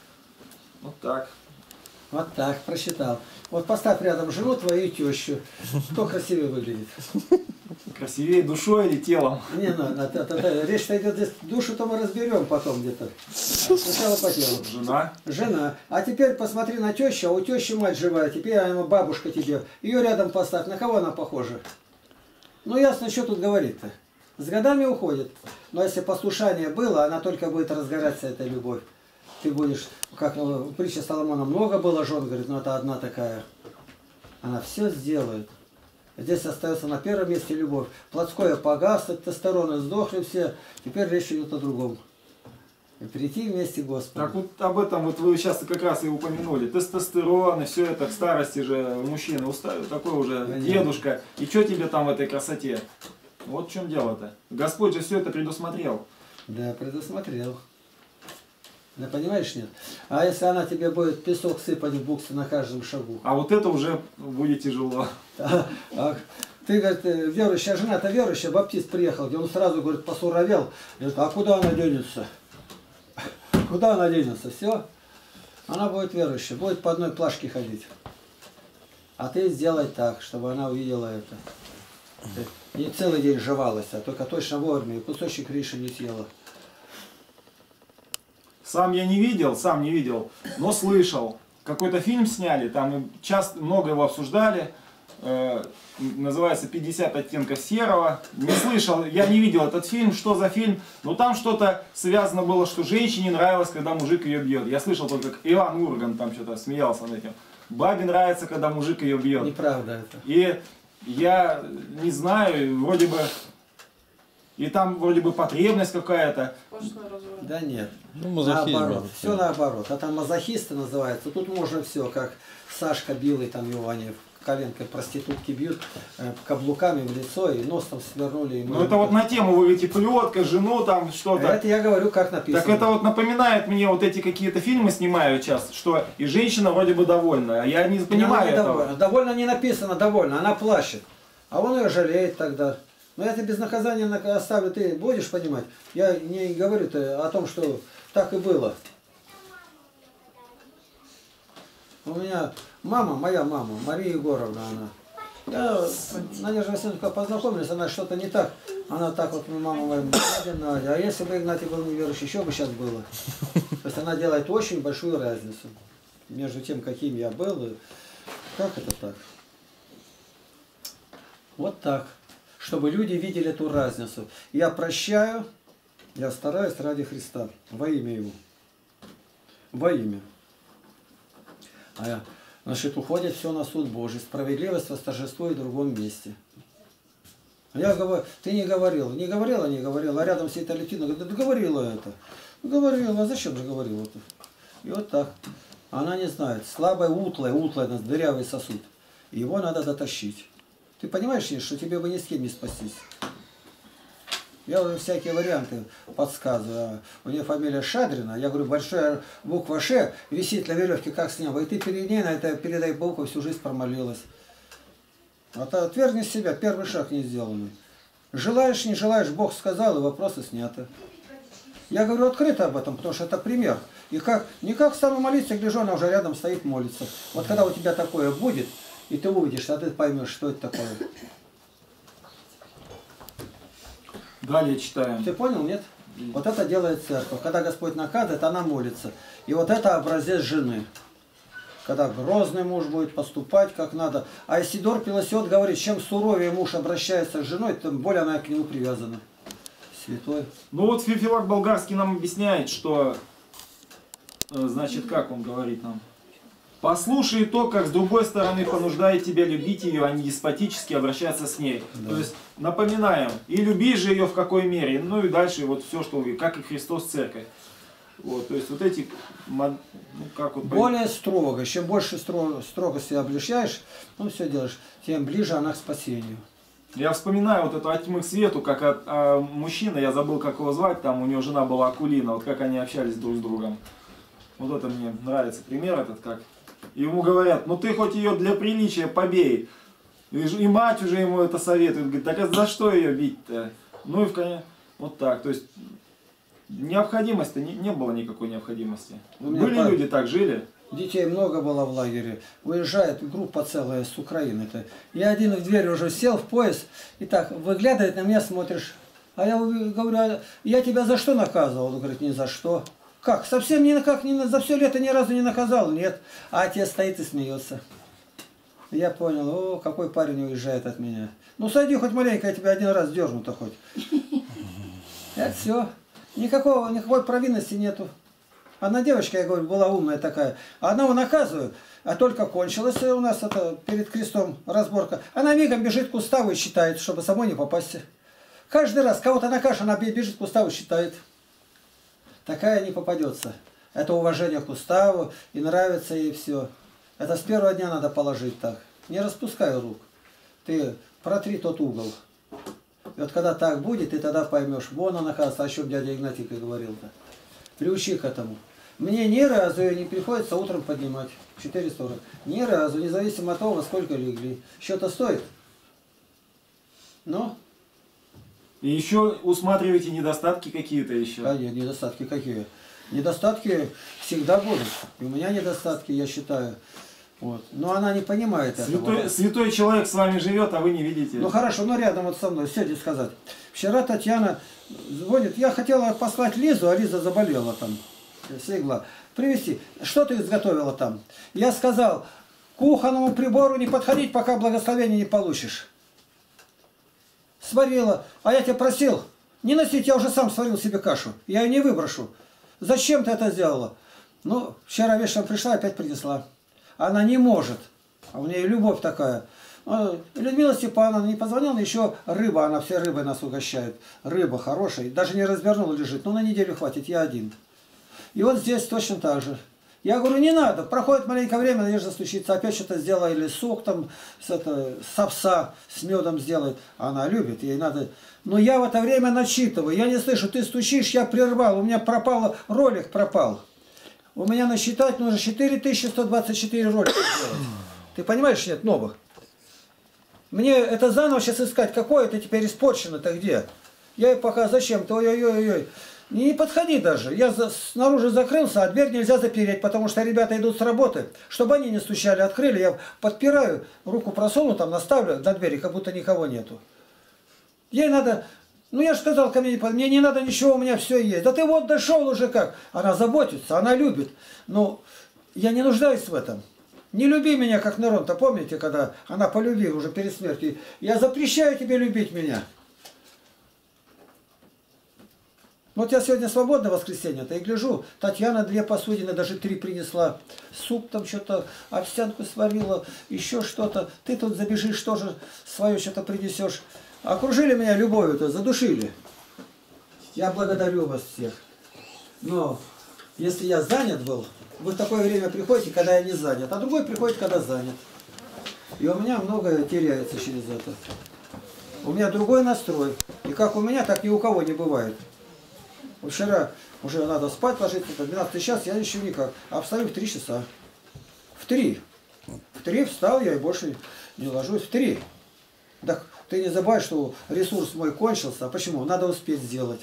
Вот так. Вот так, прочитал. Вот поставь рядом жену твою и тещу. Кто красивее выглядит? Красивее душой или телом? Не, ну, это, это, это, речь-то идет здесь, душу-то мы разберем потом где-то. Сначала по телу. Жена. Жена. А теперь посмотри на тещу, а у тещи мать живая, теперь она бабушка тебе. Ее рядом поставь. На кого она похожа? Ну ясно, что тут говорить-то. С годами уходит. Но если послушание было, она только будет разгораться, эта любовь. Ты будешь, как в притче Соломона, много было жен, говорит, но это одна такая. Она все сделает. Здесь остается на первом месте любовь. Плотское погасло, тестостероны сдохли все. Теперь речь идет о другом. И прийти вместе Господу. Так вот об этом вот вы сейчас как раз и упомянули. Тестостерон и все это к старости же мужчины устают. Такой уже Понятно. Дедушка. И что тебе там в этой красоте? Вот в чем дело-то. Господь же все это предусмотрел. Да, предусмотрел. Да понимаешь, нет? А если она тебе будет песок сыпать в буксы на каждом шагу? А вот это уже будет тяжело. А, а, ты, говорит, верующая жена, это верующая, баптист приехал, где он сразу, говорит, посуровел. Говорит, а куда она денется? Куда она денется? Все. Она будет верующая, будет по одной плашке ходить. А ты сделай так, чтобы она увидела это. И целый день жевалась, а только точно вовремя, и кусочек риши не съела. Сам я не видел, сам не видел, но слышал. Какой-то фильм сняли, там часто много его обсуждали. Э, называется «пятьдесят оттенков серого». Не слышал, я не видел этот фильм, что за фильм. Но там что-то связано было, что женщине нравилось, когда мужик ее бьет. Я слышал только, как Иван Ургант там что-то смеялся над этим. Бабе нравится, когда мужик ее бьет. Неправда это. И я не знаю, вроде бы... И там вроде бы потребность какая-то. Да нет. Ну, мазохизм. Наоборот. Все наоборот. А там мазохисты называются. Тут можно все, как Сашка Билый, там его они коленкой проститутки бьют э, каблуками в лицо и нос там свернули. Ему. Ну это вот на тему, вы говорите, плетка, жену там что-то. Это я говорю, как написано. Так это вот напоминает мне вот эти какие-то фильмы снимаю сейчас, что и женщина вроде бы довольна, а я не понимаю не этого. Довольна. Довольно не написано, довольна, она плачет. А он ее жалеет тогда. Но я тебе без наказания оставлю, ты будешь понимать? Я не говорю о том, что так и было. У меня мама, моя мама, Мария Егоровна, она. Я Надежда Васильевна познакомились, она что-то не так. Она так вот, мама говорит, Надя, Надя. А если бы Игнатий был неверующий, еще бы сейчас было. То есть она делает очень большую разницу между тем, каким я был. И как это так? Вот так. Чтобы люди видели эту разницу. Я прощаю, я стараюсь ради Христа, во имя Его. Во имя. А я, значит, уходит все на суд Божий. Справедливость восторжествует в другом месте. Я говорю, ты не говорил. Не говорила, не говорила. А рядом сидит Алевтина, говорит, да говорила это. Говорила, а зачем же говорила это? И вот так. Она не знает. Слабая, утлая, утлая, дырявый сосуд. Его надо дотащить. Ты понимаешь, что тебе бы ни с кем не спастись? Я уже всякие варианты подсказываю. У нее фамилия Шадрина. Я говорю, большая буква Ш висит на веревке, как с неба. И ты перед ней на это передай букву всю жизнь промолилась. А то отвергни себя, первый шаг не сделанный. Желаешь, не желаешь, Бог сказал, и вопросы сняты. Я говорю открыто об этом, потому что это пример. И как, не как стану молиться, гляжу, она уже рядом стоит, молится. Вот когда у тебя такое будет, и ты увидишь, а ты поймешь, что это такое. Далее читаем. Ты понял, нет? Вот это делает церковь. Когда Господь наказывает, она молится. И вот это образец жены. Когда грозный муж будет поступать как надо. А Исидор Пелосиот говорит, чем суровее муж обращается с женой, тем более она к нему привязана. Святой. Ну вот Феофилак Болгарский нам объясняет, что, значит, как он говорит нам. Послушай то, как с другой стороны понуждает тебя любить ее, а не деспотически обращаться с ней. Да. То есть напоминаем, и люби же ее в какой мере, ну и дальше вот все, что вы, как и Христос церковь. Вот, то есть вот эти, ну как вот... Более строго, чем больше строго, строгости обличаешь, ну все делаешь, тем ближе она к спасению. Я вспоминаю вот эту от тьмы к свету, как от, а, мужчина, я забыл, как его звать, там у него жена была Акулина, вот как они общались друг с другом. Вот это мне нравится пример этот, как... Ему говорят, ну ты хоть ее для приличия побей. И, и мать уже ему это советует. Говорит, так а за что ее бить-то? Ну и в конец, вот так. То есть необходимости, не, не было никакой необходимости. Были пар... люди так жили. Детей много было в лагере. Уезжает группа целая с Украины-то. Я один в дверь уже сел в поезд. И так выглядывает на меня, смотришь. А я говорю, а я тебя за что наказывал? Он говорит, ни за что. Как? Совсем никак не, за все лето ни разу не наказал? Нет. А отец стоит и смеется. Я понял, о, какой парень уезжает от меня. Ну сойди хоть маленько, я тебя один раз дерну-то хоть. Это все. Никакого, никакой провинности нету. Одна девочка, я говорю, была умная такая. Одного наказываю, а только кончилась у нас это перед крестом разборка. Она мигом бежит к уставу и считает, чтобы самой не попасть. Каждый раз кого-то накажешь, она бежит к уставу и считает. Такая не попадется. Это уважение к уставу, и нравится ей все. Это с первого дня надо положить так. Не распускай рук. Ты протри тот угол. И вот когда так будет, ты тогда поймешь. Вон она, оказывается, о чем дядя Игнатий говорил-то. Приучи к этому. Мне ни разу не приходится утром поднимать. четыре сорок. Ни разу, независимо от того, во сколько легли. Что-то стоит? Ну? И еще усматриваете недостатки какие-то еще? А нет, недостатки какие? Недостатки всегда будут. И у меня недостатки, я считаю. Вот. Но она не понимает Святой, этого. святой человек с вами живет, а вы не видите. Ну хорошо, ну рядом вот со мной, сядь и сказать. Вчера Татьяна звонит, я хотела послать Лизу, а Лиза заболела там, слегла. Привезти. Что ты изготовила там? Я сказал, к кухонному прибору не подходить, пока благословение не получишь. Сварила. А я тебя просил, не носить, я уже сам сварил себе кашу. Я ее не выброшу. Зачем ты это сделала? Ну, вчера вечером пришла, опять принесла. Она не может. А у нее любовь такая. Людмила Степановна не позвонила, еще рыба, она все рыбой нас угощает. Рыба хорошая, даже не развернула, лежит. Ну, на неделю хватит, я один. И вот здесь точно так же. Я говорю, не надо. Проходит маленькое время, Надежда стучится, опять что-то сделала, или сок там, с, это, с овса, с медом сделает. Она любит, ей надо. Но я в это время начитываю, я не слышу, ты стучишь, я прервал, у меня пропал, ролик пропал. У меня насчитать нужно четыре тысячи сто двадцать четыре ролика сделать. Ты понимаешь, нет, новых? Мне это заново сейчас искать, какое это теперь испорчено-то где? Я ей пока зачем-то, ой-ой-ой-ой. Не подходи даже. Я за, снаружи закрылся, а дверь нельзя запереть, потому что ребята идут с работы. Чтобы они не стучали, открыли, я подпираю, руку просуну, там наставлю на двери, как будто никого нету. Ей надо... Ну я же сказал, ко мне, мне не надо ничего, у меня все есть. Да ты вот дошел уже как. Она заботится, она любит. Но я не нуждаюсь в этом. Не люби меня, как Нерон-то, помните, когда она полюбила уже перед смертью. Я запрещаю тебе любить меня. Вот я сегодня свободное воскресенье-то и гляжу, Татьяна две посудины, даже три принесла. Суп там что-то, овсянку сварила, еще что-то. Ты тут забежишь, тоже свое что-то принесешь. Окружили меня любовью-то, задушили. Я благодарю вас всех. Но если я занят был, вы в такое время приходите, когда я не занят, а другой приходит, когда занят. И у меня многое теряется через это. У меня другой настрой. И как у меня, так ни у кого не бывает. Вот вчера уже надо спать ложиться, двенадцатый час, я еще никак. А встаю в три часа. В три. В три встал я и больше не ложусь. В три. Так ты не забывай, что ресурс мой кончился. А почему? Надо успеть сделать.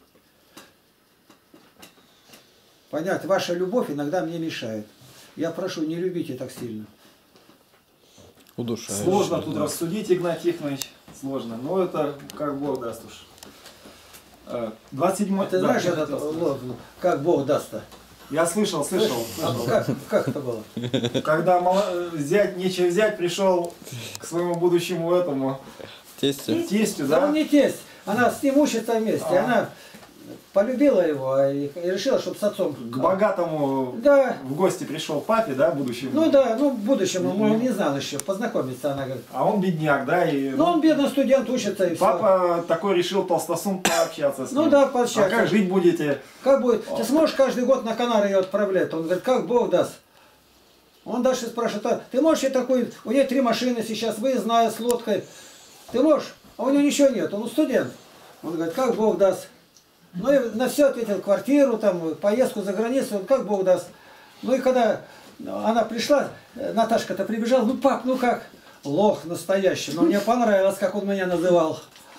Понять, ваша любовь иногда мне мешает. Я прошу, не любите так сильно. Удушаешь. Сложно тут рассудить, Игнат Тихонович. Сложно. Но это как Бог даст уж. двадцать седьмой... Ты знаешь, да, этот лозунг, как Бог даст-то? Я слышал, слышал. слышал. А как, как это было? Когда мало... взять, нечего взять, пришел к своему будущему этому Тестю. тестю, Да, да? он не тесть. Она с ним учится вместе. А. Она полюбила его и, и решила, чтобы с отцом... К богатому Да. в гости пришел папе, да, будущему. Ну да, ну в будущем, он не знал еще, познакомиться, она говорит. А он бедняк, да? И, Ну он бедный студент, учится и все. папа такой решил толстосум пообщаться с ним. Ну да, пообщаться. А как жить будете? Как будет? Ты сможешь каждый год на Канары ее отправлять? Он говорит, как Бог даст. Он дальше спрашивает, а ты можешь ей такой, у нее три машины сейчас, выездная с лодкой. Ты можешь? А у него ничего нет, он студент. Он говорит, как Бог даст. Ну и на все ответил, квартиру, там, поездку за границу, он как Бог даст. Ну и когда она пришла, Наташка-то прибежала, ну пап, ну как? Лох настоящий, но мне понравилось, как он меня называл.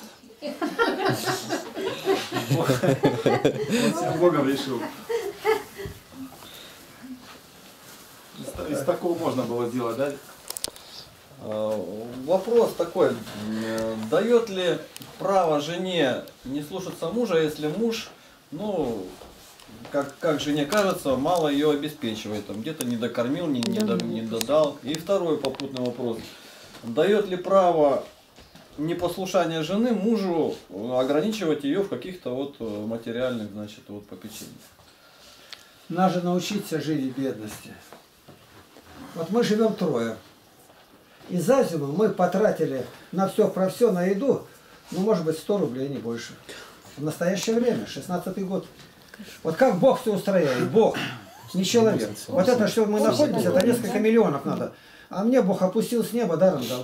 Вот всем Богом решил. Из, из такого можно было сделать, да? Вопрос такой, дает ли право жене не слушаться мужа, если муж, ну, как, как жене кажется, мало ее обеспечивает, там, где-то не докормил, не, не, до, не додал. И второй попутный вопрос, дает ли право непослушание жены мужу ограничивать ее в каких-то вот материальных, значит, вот попечениях? Надо научиться жить в бедности. Вот мы живем трое. И за зиму мы потратили на все про все, на еду, ну, может быть, сто рублей, не больше. В настоящее время, шестнадцатый год. Вот как Бог все устрояет, Бог, не человек. Вот это, что мы находимся, это несколько миллионов надо. А мне Бог опустил с неба, даром дал.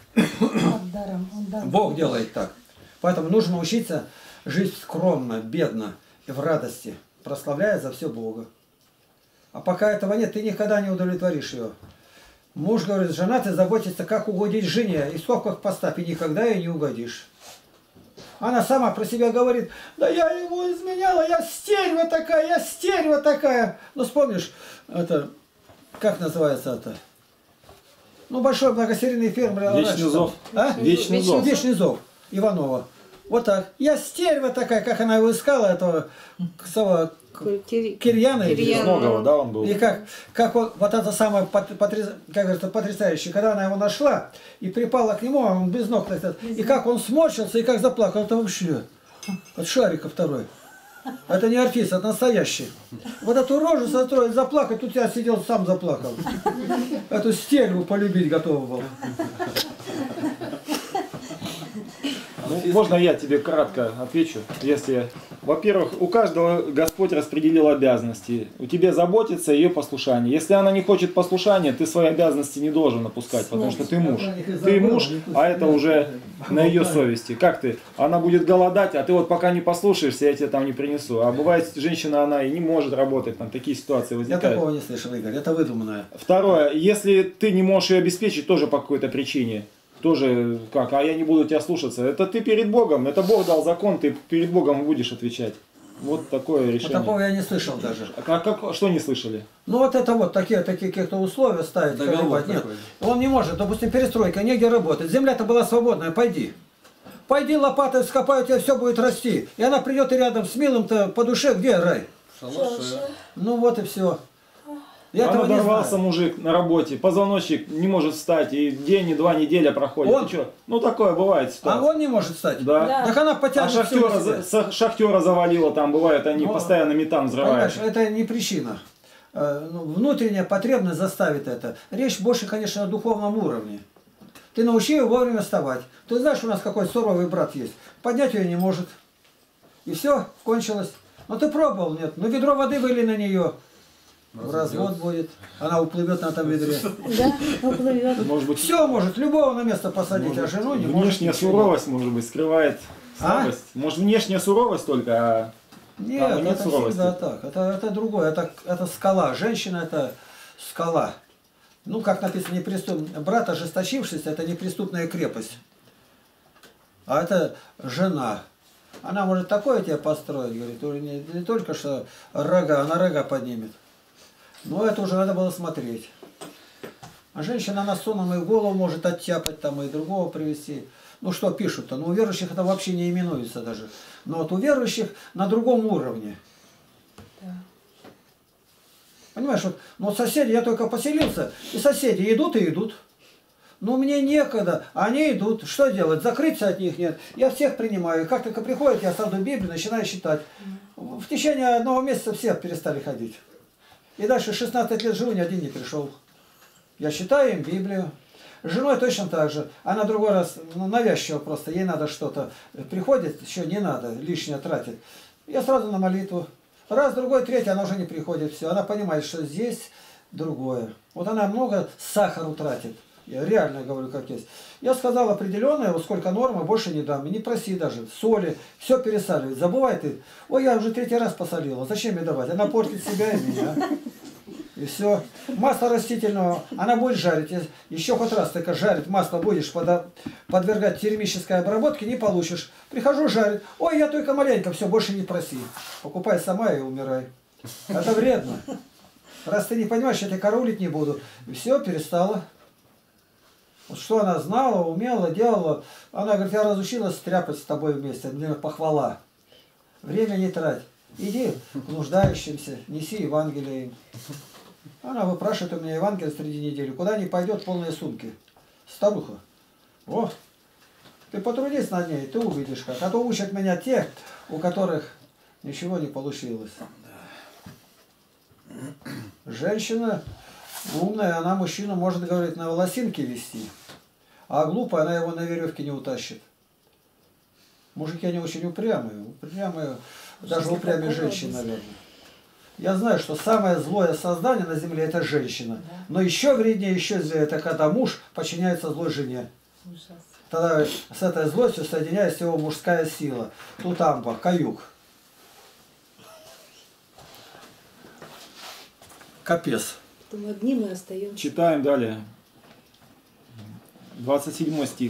Бог делает так. Поэтому нужно учиться жить скромно, бедно и в радости, прославляя за все Бога. А пока этого нет, ты никогда не удовлетворишь ее. Муж говорит, жена, ты заботишься, как угодить жене, и в скобках поставь, и никогда ей не угодишь. Она сама про себя говорит, да я ему изменяла, я стерва такая, я стерва такая. Ну вспомнишь, это, как называется это, Ну, большой многосерийный фермер. Вечный раньше зов. там. А? Вечный зов. Вечный зов Иванова. Вот так. Я стерва такая, как она его искала, этого Ксава- Кирьяна. или- Безногого, да, он был? И как, как он, вот это самое пот- потряс- как говорится, потрясающее, когда она его нашла и припала к нему, а он без ног, так сказать, и как он сморщился, и как заплакал, это вообще, от Шарика второй. Это не артист, это настоящий. Вот эту рожу состроить, заплакать, тут я сидел, сам заплакал. Эту стерву полюбить готов был. Ну, можно я тебе кратко отвечу? Если, во-первых, у каждого Господь распределил обязанности. У тебя заботится ее послушание. Если она не хочет послушания, ты свои обязанности не должен опускать, потому что ты муж. Ты муж, а это уже на ее совести. Как ты? Она будет голодать, а ты вот пока не послушаешься, я тебе там не принесу. А бывает, женщина, она и не может работать, там такие ситуации Я возникают. такого не слышал, Игорь, это выдуманное. Второе, если ты не можешь ее обеспечить, тоже по какой-то причине, тоже как, а я не буду тебя слушаться, это ты перед Богом, это Бог дал закон, ты перед Богом будешь отвечать. Вот такое Вот решение. такого я не слышал даже. А как, как- что не слышали? Ну вот это вот такие, такие какие-то условия ставить. Договор колебать. Нет, такой. он не может, допустим, перестройка, негде работать. Земля-то была свободная, пойди. Пойди лопатой вскопай, у тебя все будет расти. И она придет и рядом с милым-то по душе, где рай? Шалаше. Ну вот и все. Я А этого не надорвался знаю. мужик на работе, позвоночник не может встать, и день, и два неделя проходит. Он? Ты чё? Ну такое бывает А ситуация. он не может стать? Да. Так она А потянет всё шахтера, на за- себя. са- шахтера завалило, там бывает, они Ну, постоянно метан взрывают. Понимаешь, это не причина. Э, ну, внутренняя потребность заставит это. Речь больше, конечно, о духовном уровне. Ты научи ее вовремя вставать. Ты знаешь, у нас какой суровый брат есть. Поднять ее не может. И все, кончилось. Но ты пробовал, нет? Ну ведро воды выли на нее. В развод будет. Она уплывет на этом ведре. Да, уплывет. Может быть, Все может, любого на место посадить, а жену не может. внешняя ничего. суровость, может быть, скрывает А? слабость. Может, внешняя суровость только, а Нет, Там нет это суровости. всегда так. Это, это другое. Это, это скала. Женщина это скала. Ну, как написано, неприступный. Брат, ожесточившийся, это неприступная крепость. А это жена. Она может такое тебе построить, говорит, уже не, не только что рога, она рога поднимет. Но это уже надо было смотреть. А женщина на сонном и голову может оттяпать там и другого привести. Ну что пишут-то? Ну у верующих это вообще не именуется даже. Но вот у верующих на другом уровне. Понимаешь, вот, ну вот соседи, я только поселился, и соседи идут и идут. Ну мне некогда, а они идут. Что делать? Закрыться от них нет. Я всех принимаю. Как только приходят, я саду Библию, начинаю считать. В течение одного месяца все перестали ходить. И дальше шестнадцать лет живу, ни один не пришел. Я считаю им Библию. С женой точно так же. Она другой раз, ну, навязчиво просто, ей надо что-то. Приходит, еще не надо, лишнее тратит. Я сразу на молитву. Раз, другой, третий, она уже не приходит. Все, она понимает, что здесь другое. Вот она много сахару тратит. Я реально говорю, как есть. Я сказал определенное, вот сколько нормы, больше не дам. И не проси даже. Соли, все пересаливать. Забывай ты. Ой, я уже третий раз посолила. Зачем мне давать? Она портит себя и меня. И все. Масло растительного, она будет жарить. Еще хоть раз только жарить масло будешь пода- подвергать термической обработке, не получишь. Прихожу жарить. Ой, я только маленько, все, больше не проси. Покупай сама и умирай. Это вредно. Раз ты не понимаешь, я тебя караулить не буду. И все, перестала. Вот что она знала, умела, делала. Она говорит, я разучилась стряпать с тобой вместе. Мне похвала. Время не трать. Иди к нуждающимся, неси Евангелие им. Она выпрашивает у меня Евангелие среди недели. Куда не пойдет, полные сумки. Старуха. О, ты потрудись над ней, ты увидишь как. А то учат меня те, у которых ничего не получилось. Женщина умная, она мужчину может, говорить, на волосинке вести. А глупая, она его на веревке не утащит. Мужики, они очень упрямые. Упрямые, даже упрямые женщины, наверное. Я знаю, что самое злое создание на земле это женщина. Но еще вреднее, еще злее, это когда муж подчиняется злой жене. Тогда с этой злостью соединяется его мужская сила. Тутамба, каюк. Капец. Потом одни мы остаемся. читаем далее. двадцать седьмой стих.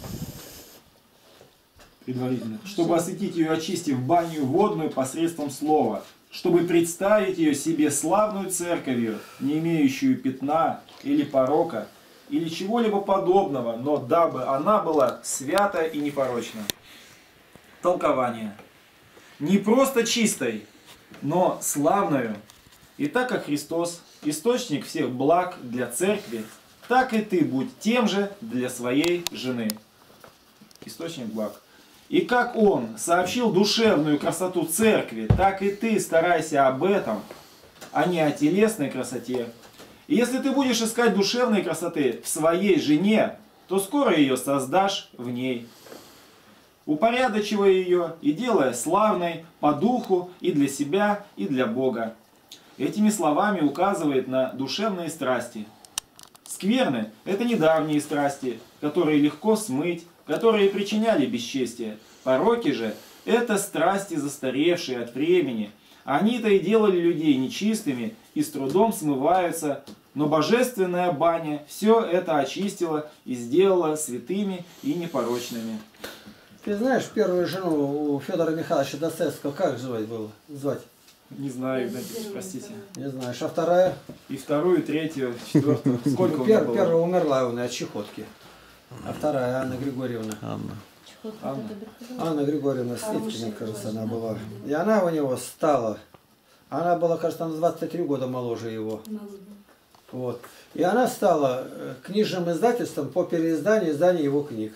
Предварительно. Чтобы осветить ее, очистив баню водную посредством слова, чтобы представить ее себе славную церковью, не имеющую пятна или порока, или чего-либо подобного, но дабы она была свята и непорочна. Толкование. Не просто чистой, но славною. И так как Христос – источник всех благ для церкви, так и ты будь тем же для своей жены. Источник благ. И как Он сообщил душевную красоту церкви, так и ты старайся об этом, а не о телесной красоте. И если ты будешь искать душевной красоты в своей жене, то скоро ее создашь в ней, упорядочивая ее и делая славной по духу и для себя, и для Бога. Этими словами указывает на душевные страсти. Скверны – это недавние страсти, которые легко смыть, которые причиняли бесчестие. Пороки же – это страсти, застаревшие от времени. Они-то и делали людей нечистыми и с трудом смываются, но божественная баня все это очистила и сделала святыми и непорочными. Ты знаешь, первую жену у Федора Михайловича Достоевского как звать было? Звать? Не знаю, Игнатий, простите. Не знаешь. А вторая? И вторую, и третью, четвертую. Сколько у меня Пер, было? Первая умерла у меня от чехотки. А вторая Анна Григорьевна. Анна. Анна. Анна Григорьевна Сливкина, кажется, она была. И она у него стала. Она была, кажется, на двадцать три года моложе его. Вот. И она стала книжным издательством по переизданию и изданию его книг.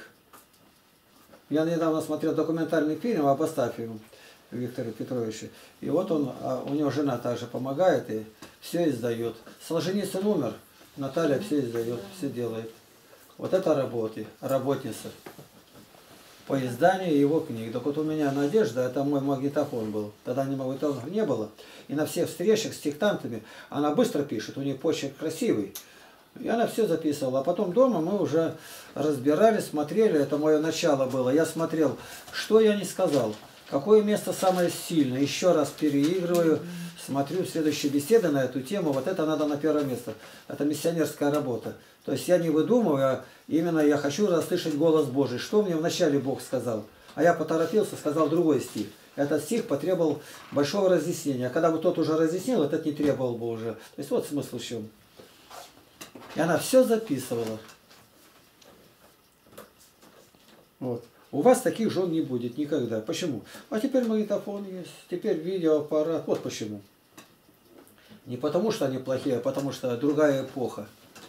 Я недавно смотрел документальный фильм об Астафьеве Викторе Петровиче. И вот он, у него жена также помогает и все издает. Солженицын умер, Наталья все издает, все делает. Вот это работа, работница. По изданию его книг. Так вот у меня Надежда, это мой магнитофон был. Тогда не магнитофона не было. И на всех встречах с диктантами она быстро пишет, у нее почерк красивый. И она все записывала. А потом дома мы уже разбирали, смотрели. Это мое начало было. Я смотрел, что я не сказал. Какое место самое сильное. Еще раз переигрываю. Смотрю следующие беседы на эту тему. Вот это надо на первое место. Это миссионерская работа. То есть я не выдумываю, а именно я хочу расслышать голос Божий. Что мне вначале Бог сказал? А я поторопился, сказал другой стих. Этот стих потребовал большого разъяснения. А когда бы тот уже разъяснил, этот не требовал бы уже. То есть вот смысл в чем. И она все записывала. Вот. У вас таких жен не будет никогда. Почему? А теперь магнитофон есть, теперь видеоаппарат. Вот почему. Не потому, что они плохие, а потому, что другая эпоха.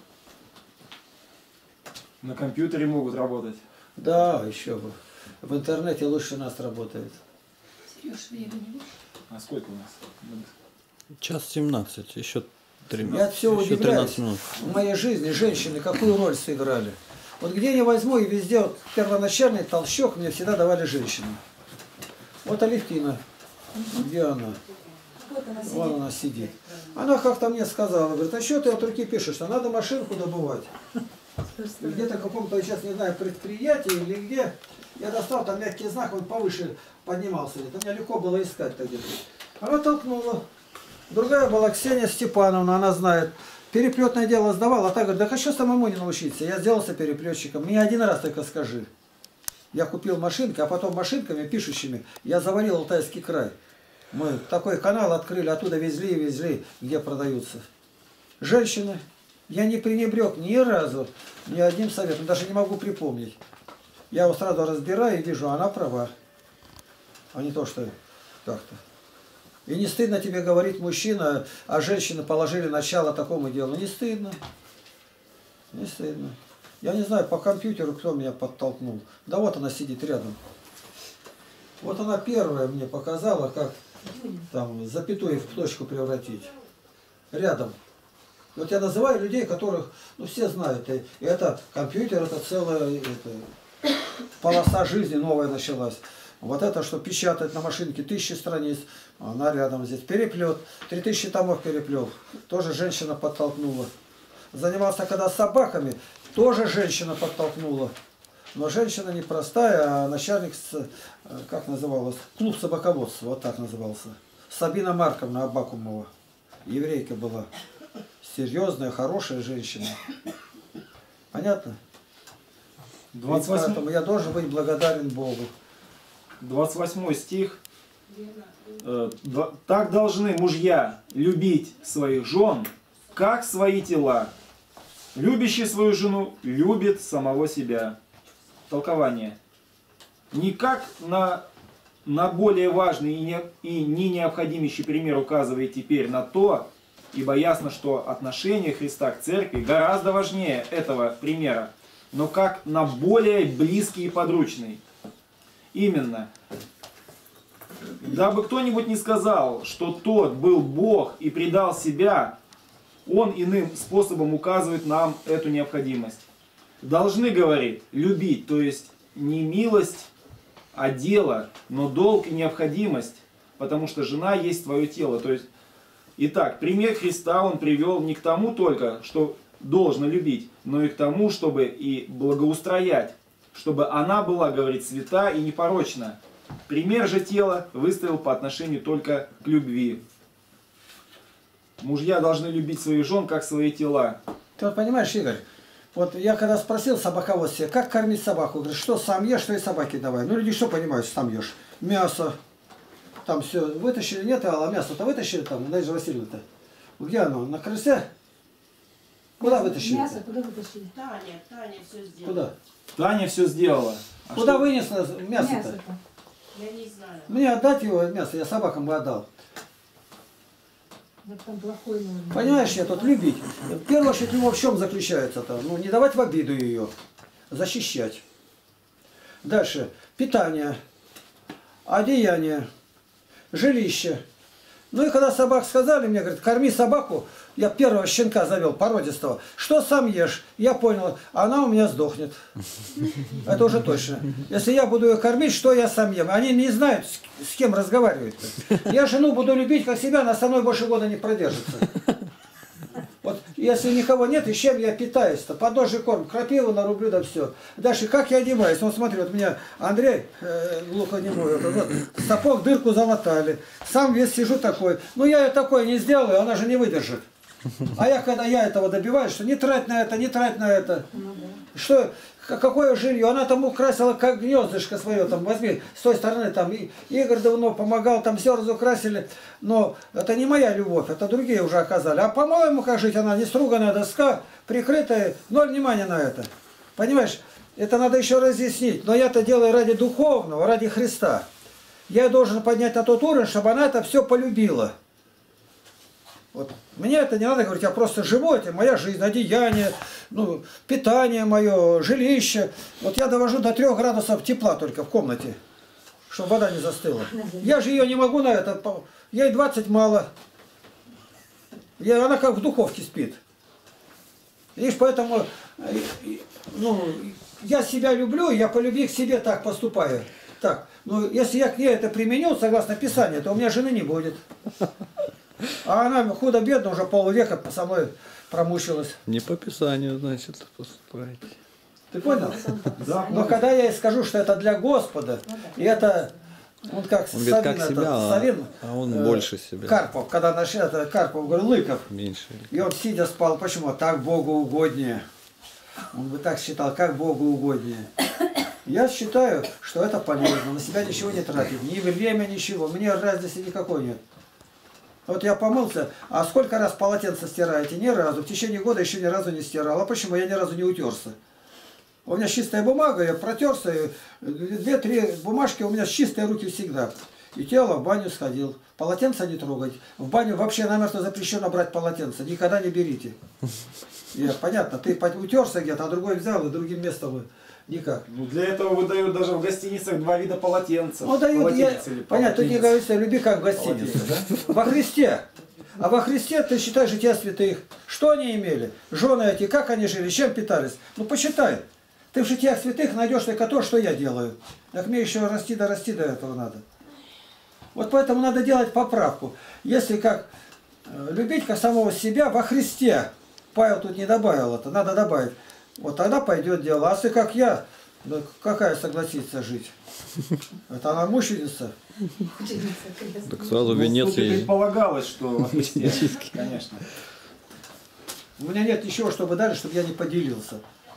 На компьютере могут работать. Да, еще бы. В интернете лучше нас работает. Сереж, времени. А сколько у нас? Час семнадцать, еще тринадцать. Я все еще удивляюсь. тринадцать минут. В моей жизни женщины какую роль сыграли. Вот где не возьму и везде вот первоначальный толчок мне всегда давали женщины. Вот Алевтина. Где она? Вот она сидит. Вон она сидит. Она как-то мне сказала, говорит, а что ты от руки пишешь? А надо машинку добывать. Где-то в каком-то, сейчас не знаю, предприятии или где, я достал, там мягкий знак, он повыше поднимался. Это мне легко было искать-то где-то. Она толкнула. Другая была Ксения Степановна, она знает. Переплетное дело сдавала, а та говорит, да хочу самому не научиться. Я сделался переплетчиком. Мне один раз только скажи. Я купил машинки, а потом машинками пишущими я заварил Алтайский край. Мы такой канал открыли, оттуда везли и везли, где продаются. Женщины. Я не пренебрег ни разу, ни одним советом, даже не могу припомнить. Я его сразу разбираю и вижу, она права. А не то, что как-то. И не стыдно тебе говорить, мужчина, а женщины положили начало такому делу. Не стыдно. Не стыдно. Я не знаю, по компьютеру кто меня подтолкнул. Да вот она сидит рядом. Вот она первая мне показала, как там запятую в точку превратить. Рядом. Вот я называю людей, которых, ну, все знают. И это компьютер, это целая это, полоса жизни новая началась. Вот это, что печатать на машинке тысячи страниц, она рядом здесь. Переплет, три тысячи томов переплел. Тоже женщина подтолкнула. Занимался когда с собаками, тоже женщина подтолкнула. Но женщина не простая, а начальник, как называлось, клуб собаководства, вот так назывался. Сабина Марковна Абакумова, еврейка была. Серьезная, хорошая женщина. Понятно? двадцать восьмой... Поэтому я должен быть благодарен Богу. двадцать восьмой стих. Так должны мужья любить своих жен, как свои тела. Любящий свою жену любит самого себя. Толкование. Не как на, на более важный и, не, и не необходимейший пример указывает теперь на то, ибо ясно, что отношение Христа к церкви гораздо важнее этого примера, но как на более близкий и подручный. Именно. Дабы кто-нибудь не сказал, что тот был Бог и предал себя, он иным способом указывает нам эту необходимость. Должны, говорит, любить, то есть не милость, а дело, но долг и необходимость, потому что жена есть твое тело. То есть, итак, пример Христа он привел не к тому только, что должно любить, но и к тому, чтобы и благоустроять, чтобы она была, говорит, свята и непорочна. Пример же тела выставил по отношению только к любви. Мужья должны любить своих жен, как свои тела. Ты вот понимаешь, Игорь, вот я когда спросил собаководстве, как кормить собаку, говорит, что сам ешь, что и собаке давай. Ну люди что понимают, сам ешь? Мясо, там все вытащили, нет, а мясо-то вытащили там, Надежда Васильевна-то. Где оно? На крыльце? Куда вытащили? Мясо куда вытащили? Таня, Таня все сделала. Куда? Таня все сделала. А Куда что? вынесла мясо-то? Мясо-то. Я не знаю. Мне отдать его мясо, я собакам бы отдал. Вот там плохой, наверное. Понимаешь, я тут любить. В первую очередь, любовь в чем заключается-то? Ну, не давать в обиду ее, защищать. Дальше. Питание, одеяние, жилище. Ну и когда собак сказали мне, говорит, корми собаку, я первого щенка завел, породистого. Что сам ешь? Я понял, она у меня сдохнет. Это уже точно. Если я буду ее кормить, что я сам ем? Они не знают, с кем разговаривать. Я жену буду любить как себя, она со мной больше года не продержится. Вот если никого нет, и чем я питаюсь-то? Подножий корм, крапиву нарублю, да все. Дальше, как я одеваюсь? Ну, смотри, вот у меня Андрей, э, глухонемой, вот, вот, сапог дырку залатали. Сам весь сижу такой. Ну, я ее такое не сделаю, она же не выдержит. А я, когда я этого добиваюсь, что не трать на это, не трать на это. Что, какое жилье? Она там украсила как гнездышко свое, там, возьми, с той стороны, там, и Игорь давно помогал, там все разукрасили. Но это не моя любовь, это другие уже оказали. А по-моему, как жить, она не струганная доска, прикрытая, ноль внимания на это. Понимаешь, это надо еще разъяснить. Но я-то делаю ради духовного, ради Христа. Я должен поднять на тот уровень, чтобы она это все полюбила. Вот. Мне это не надо говорить, я просто живу, это моя жизнь, одеяние, ну, питание мое, жилище. Вот я довожу до трех градусов тепла только в комнате, чтобы вода не застыла. Я же ее не могу на это, ей двадцать мало. Я, она как в духовке спит. Видишь, поэтому ну, я себя люблю, я по любви к себе так поступаю. Так, ну, если я к ней это применю, согласно Писанию, то у меня жены не будет. А она худо-бедно уже полвека со мной промучилась. Не по Писанию, значит, поступаете. Ты понял? Да. Но когда я ей скажу, что это для Господа, и это, он как Он говорит, как Савин, себя, это, а- Савин, а он э, больше себя. Карпов, когда наш это, Карпов, говорю, Лыков, Меньше. и он сидя спал, почему? Так Богу угоднее. Он бы так считал, как Богу угоднее. Я считаю, что это полезно, на себя ничего не тратить, ни время, ничего, мне разницы никакой нет. Вот я помылся, а сколько раз полотенце стираете? Ни разу. В течение года еще ни разу не стирал. А почему? Я ни разу не утерся. У меня чистая бумага, я протерся, две-три бумажки, у меня чистые руки всегда. И тело в баню сходил. Полотенце не трогать. В баню вообще намертво запрещено брать полотенце. Никогда не берите. Я, понятно, ты утерся где-то, а другой взял и другим местом никак. Ну, для этого выдают даже в гостиницах два вида полотенца. Ну, дают, я, Полотенец или понятно, тут не полотенец. говорится, люби как в гостинице, да? Во Христе. А во Христе ты считай жития святых. Что они имели? Жены эти, как они жили, чем питались? Ну, посчитай. Ты в житиях святых найдешь только то, что я делаю. Так мне еще расти да расти до этого надо. Вот поэтому надо делать поправку. Если как э, любить как самого себя во Христе. Павел тут не добавил это, надо добавить. Вот тогда пойдет дело. А если как я, да какая согласится жить? Это она мученица. Так сразу Ну, венец тут и и... предполагалось, что во Христе, конечно. У меня нет ничего, чтобы дали, чтобы я не поделился.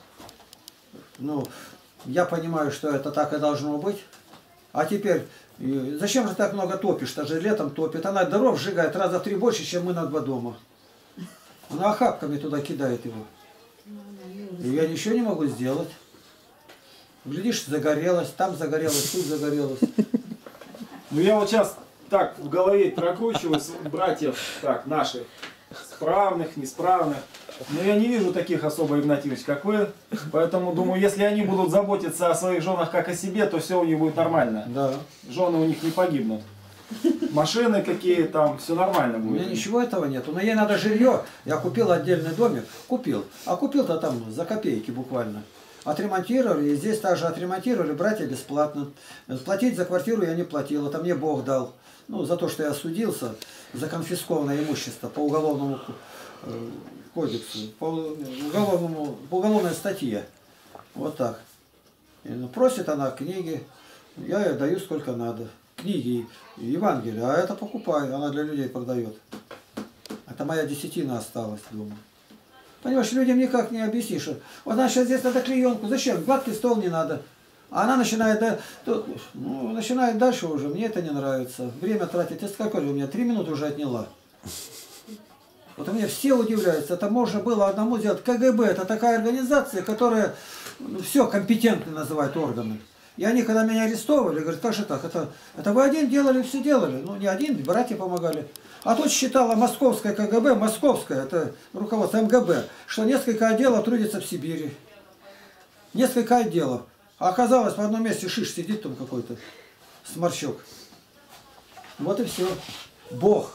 Ну, я понимаю, что это так и должно быть. А теперь, э, зачем же так много топишь? Та же летом топит. Она дров сжигает раза в три больше, чем мы на два дома. Она охапками туда кидает его. И я ничего не могу сделать. Глядишь, загорелось, там загорелось, тут загорелось. Ну я вот сейчас так в голове прокручиваю братьев, так, наших, справных, несправных. Но я не вижу таких особо, Игнатьевич, как вы. Поэтому думаю, если они будут заботиться о своих женах как о себе, то все у них будет нормально. Да. Жены у них не погибнут. Машины какие там, все нормально У будет. меня ничего этого нету. Но ей надо жилье. Я купил отдельный домик. Купил. А купил-то там за копейки буквально. Отремонтировали. И здесь также отремонтировали. Братья бесплатно. Платить за квартиру я не платил. Это мне Бог дал. Ну, за то, что я судился за конфискованное имущество по уголовному кодексу. По уголовному, по уголовной статье. Вот так. И, ну, просит она книги. Я ей даю сколько надо. Книги, Евангелие, а это покупаю, она для людей продает. Это моя десятина осталась дома. Понимаешь, людям никак не объяснишь. Вот она сейчас здесь надо клеенку, зачем? Гладкий стол не надо. А она начинает, да, то, ну, начинает дальше уже, мне это не нравится. Время тратить. Это сколько у меня? Три минуты уже отняла. Вот у меня все удивляются. Это можно было одному сделать. КГБ это такая организация, которая ну, все компетентно называет органы. И они, когда меня арестовывали, говорят, как же так, это, это вы один делали, все делали. Ну, не один, братья помогали. А тут считала московская КГБ, московская, это руководство МГБ, что несколько отделов трудится в Сибири. Несколько отделов. А оказалось, в одном месте шиш сидит там какой-то сморчок. Вот и все. Бог.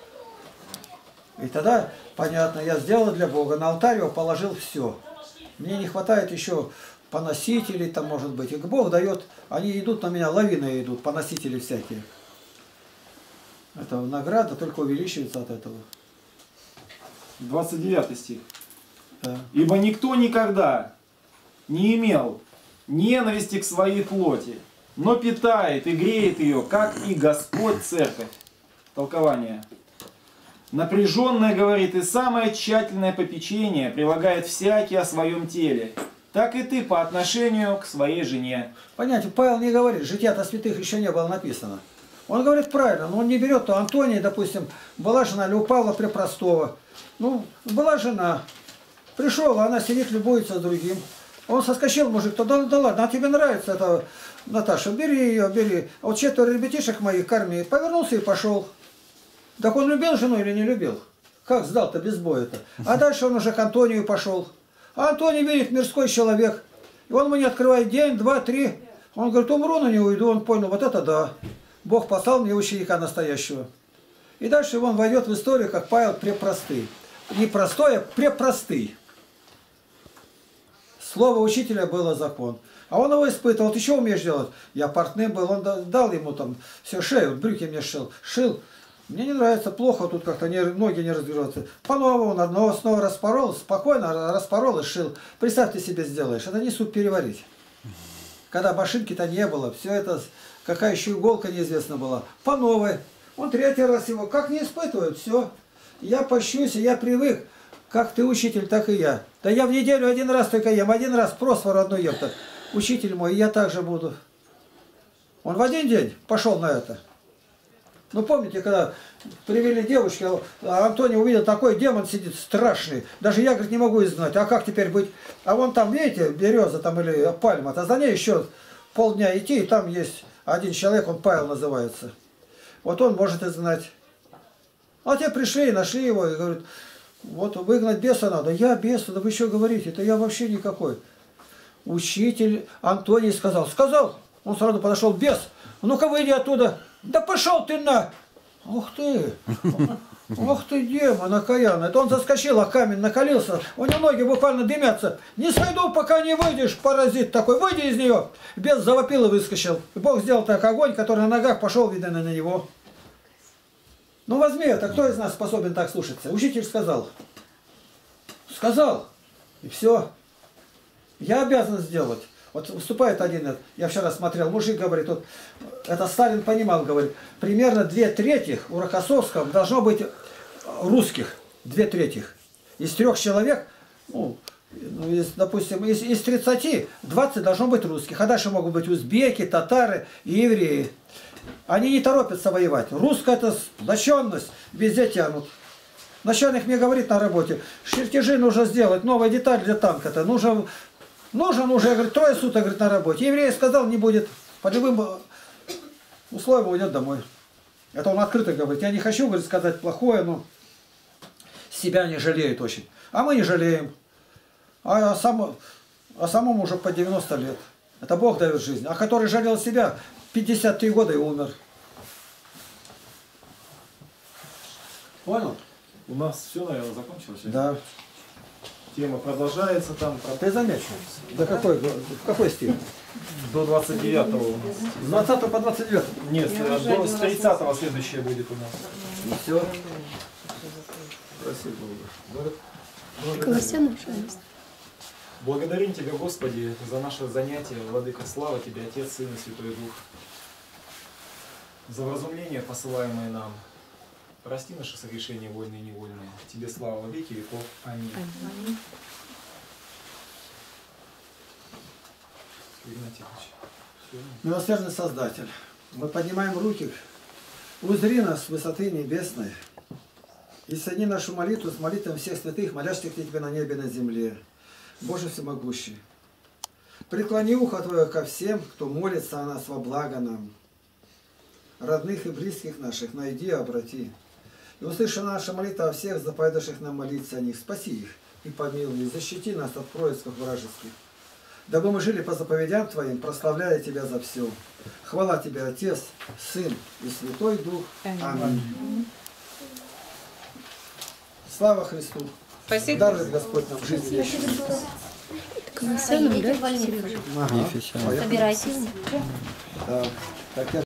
И тогда, понятно, я сделал для Бога. На алтарь его положил все. Мне не хватает еще поносителей, там может быть. И Бог дает, они идут на меня, лавины идут, поносители всякие. Это награда только увеличивается от этого. двадцать девятый стих. Да. Ибо никто никогда не имел ненависти к своей плоти, но питает и греет ее, как и Господь церковь. Толкование. Напряженное, говорит, и самое тщательное попечение прилагает всякий о своем теле, так и ты по отношению к своей жене. Понятие, Павел не говорит, жития-то святых еще не было написано. Он говорит правильно, но он не берет, то Антоний, допустим, была жена, или у Павла Препростого. Ну, была жена, пришел, она сидит, любуется с другим. Он соскочил, мужик, то да, да ладно, а тебе нравится это, Наташа, бери ее, бери. А вот четверо ребятишек моих корми, повернулся и пошел. Так он любил жену или не любил? Как сдал-то без боя-то? А дальше он уже к Антонию пошел. А Антоний видит, мирской человек. И он ему не открывает день, два, три. Он говорит, умру, но не уйду. Он понял, вот это да. Бог послал мне ученика настоящего. И дальше он войдет в историю, как Павел препростый. Не простой, а препростый. Слово учителя было закон. А он его испытывал. Ты что умеешь делать? Я портным был. Он дал ему там все, шею, брюки мне шил. Шил. Мне не нравится, плохо, тут как-то не, ноги не разберутся. По-новому он одного снова распорол, спокойно распорол и шил. Представьте себе сделаешь, это не суп переварить. Когда машинки-то не было, все это, какая еще иголка неизвестна была. По новой. Он третий раз его, как не испытывает, все. Я пощусь, я привык. Как ты учитель, так и я. Да я в неделю один раз только ем, один раз просфору одну ем-то. Учитель мой, я так же буду. Он в один день пошел на это. Ну, помните, когда привели девушки, а Антоний увидел, такой демон сидит страшный. Даже я, говорит, не могу изгнать. А как теперь быть? А вон там, видите, береза там или пальма, а за ней еще полдня идти, и там есть один человек, он Павел называется. Вот он может изгнать. А те пришли и нашли его, и говорят, вот выгнать беса надо. Я беса, да вы что говорите, это я вообще никакой. Учитель Антоний сказал, сказал, он сразу подошел, бес, ну-ка выйди оттуда. Да пошел ты на! Ух ты! Ух ты, демон окаянный! Это он заскочил, а камень накалился. У него ноги буквально дымятся. Не сойду, пока не выйдешь, паразит такой. Выйди из нее! Бес завопил и выскочил. И Бог сделал так огонь, который на ногах пошел, видно, на него. Ну возьми это, кто из нас способен так слушаться? Учитель сказал. Сказал. И все. Я обязан сделать. Вот выступает один, я вчера смотрел, мужик говорит, вот, это Сталин понимал, говорит, примерно две трети у Рокоссовского должно быть русских, две трети. Из трех человек, ну, из, допустим, из, из тридцати, двадцать должно быть русских, а дальше могут быть узбеки, татары и евреи. Они не торопятся воевать. Русская это сплоченность, везде тянут. Начальник мне говорит на работе, чертежи нужно сделать, новая деталь для танка-то. Нужно, нужен уже, говорит, трое суток говорит, на работе. Еврей сказал, не будет. По любым условиям уйдет домой. Это он открыто говорит. Я не хочу, говорит, сказать плохое, но себя не жалеет очень. А мы не жалеем. А, сам, а самому уже по девяносто лет. Это Бог дает жизнь. А который жалел себя, пятьдесят три года и умер. Понял? У нас все, наверное, закончилось. Да. Тема продолжается там. Ты заметил? Да какой, какой стих? До двадцать девятого у нас. С двадцатого по двадцать девятый. Нет, до с тридцатого следующее будет у нас. Ну все. Спасибо Богу. Колоссянам, пожалуйста. Благодарим Тебя, Господи, за наше занятие. Владыка, слава Тебе, Отец, Сын и Святой Дух. За вразумление, посылаемое нам. Прости наши согрешения, вольные и невольные. Тебе слава во веки веков. Аминь. Аминь. Милосердный Создатель, мы поднимаем руки, узри нас с высоты небесной и соедини нашу молитву с молитвами всех святых, молящих Тебя на небе и на земле. Боже всемогущий, преклони ухо Твое ко всем, кто молится о нас во благо нам. Родных и близких наших найди и обрати. И услыши наша молитва о всех, заповедавших нам молиться о них. Спаси их и помилуй, и защити нас от происков вражеских. Дабы мы жили по заповедям Твоим, прославляя Тебя за все. Хвала Тебе, Отец, Сын и Святой Дух. Аминь. Слава Христу! Спасибо. Дарует Господь нам жизнь вечную. Колоссянам, да? Идите в больницу. Ага. Собирайтесь. Да. Так я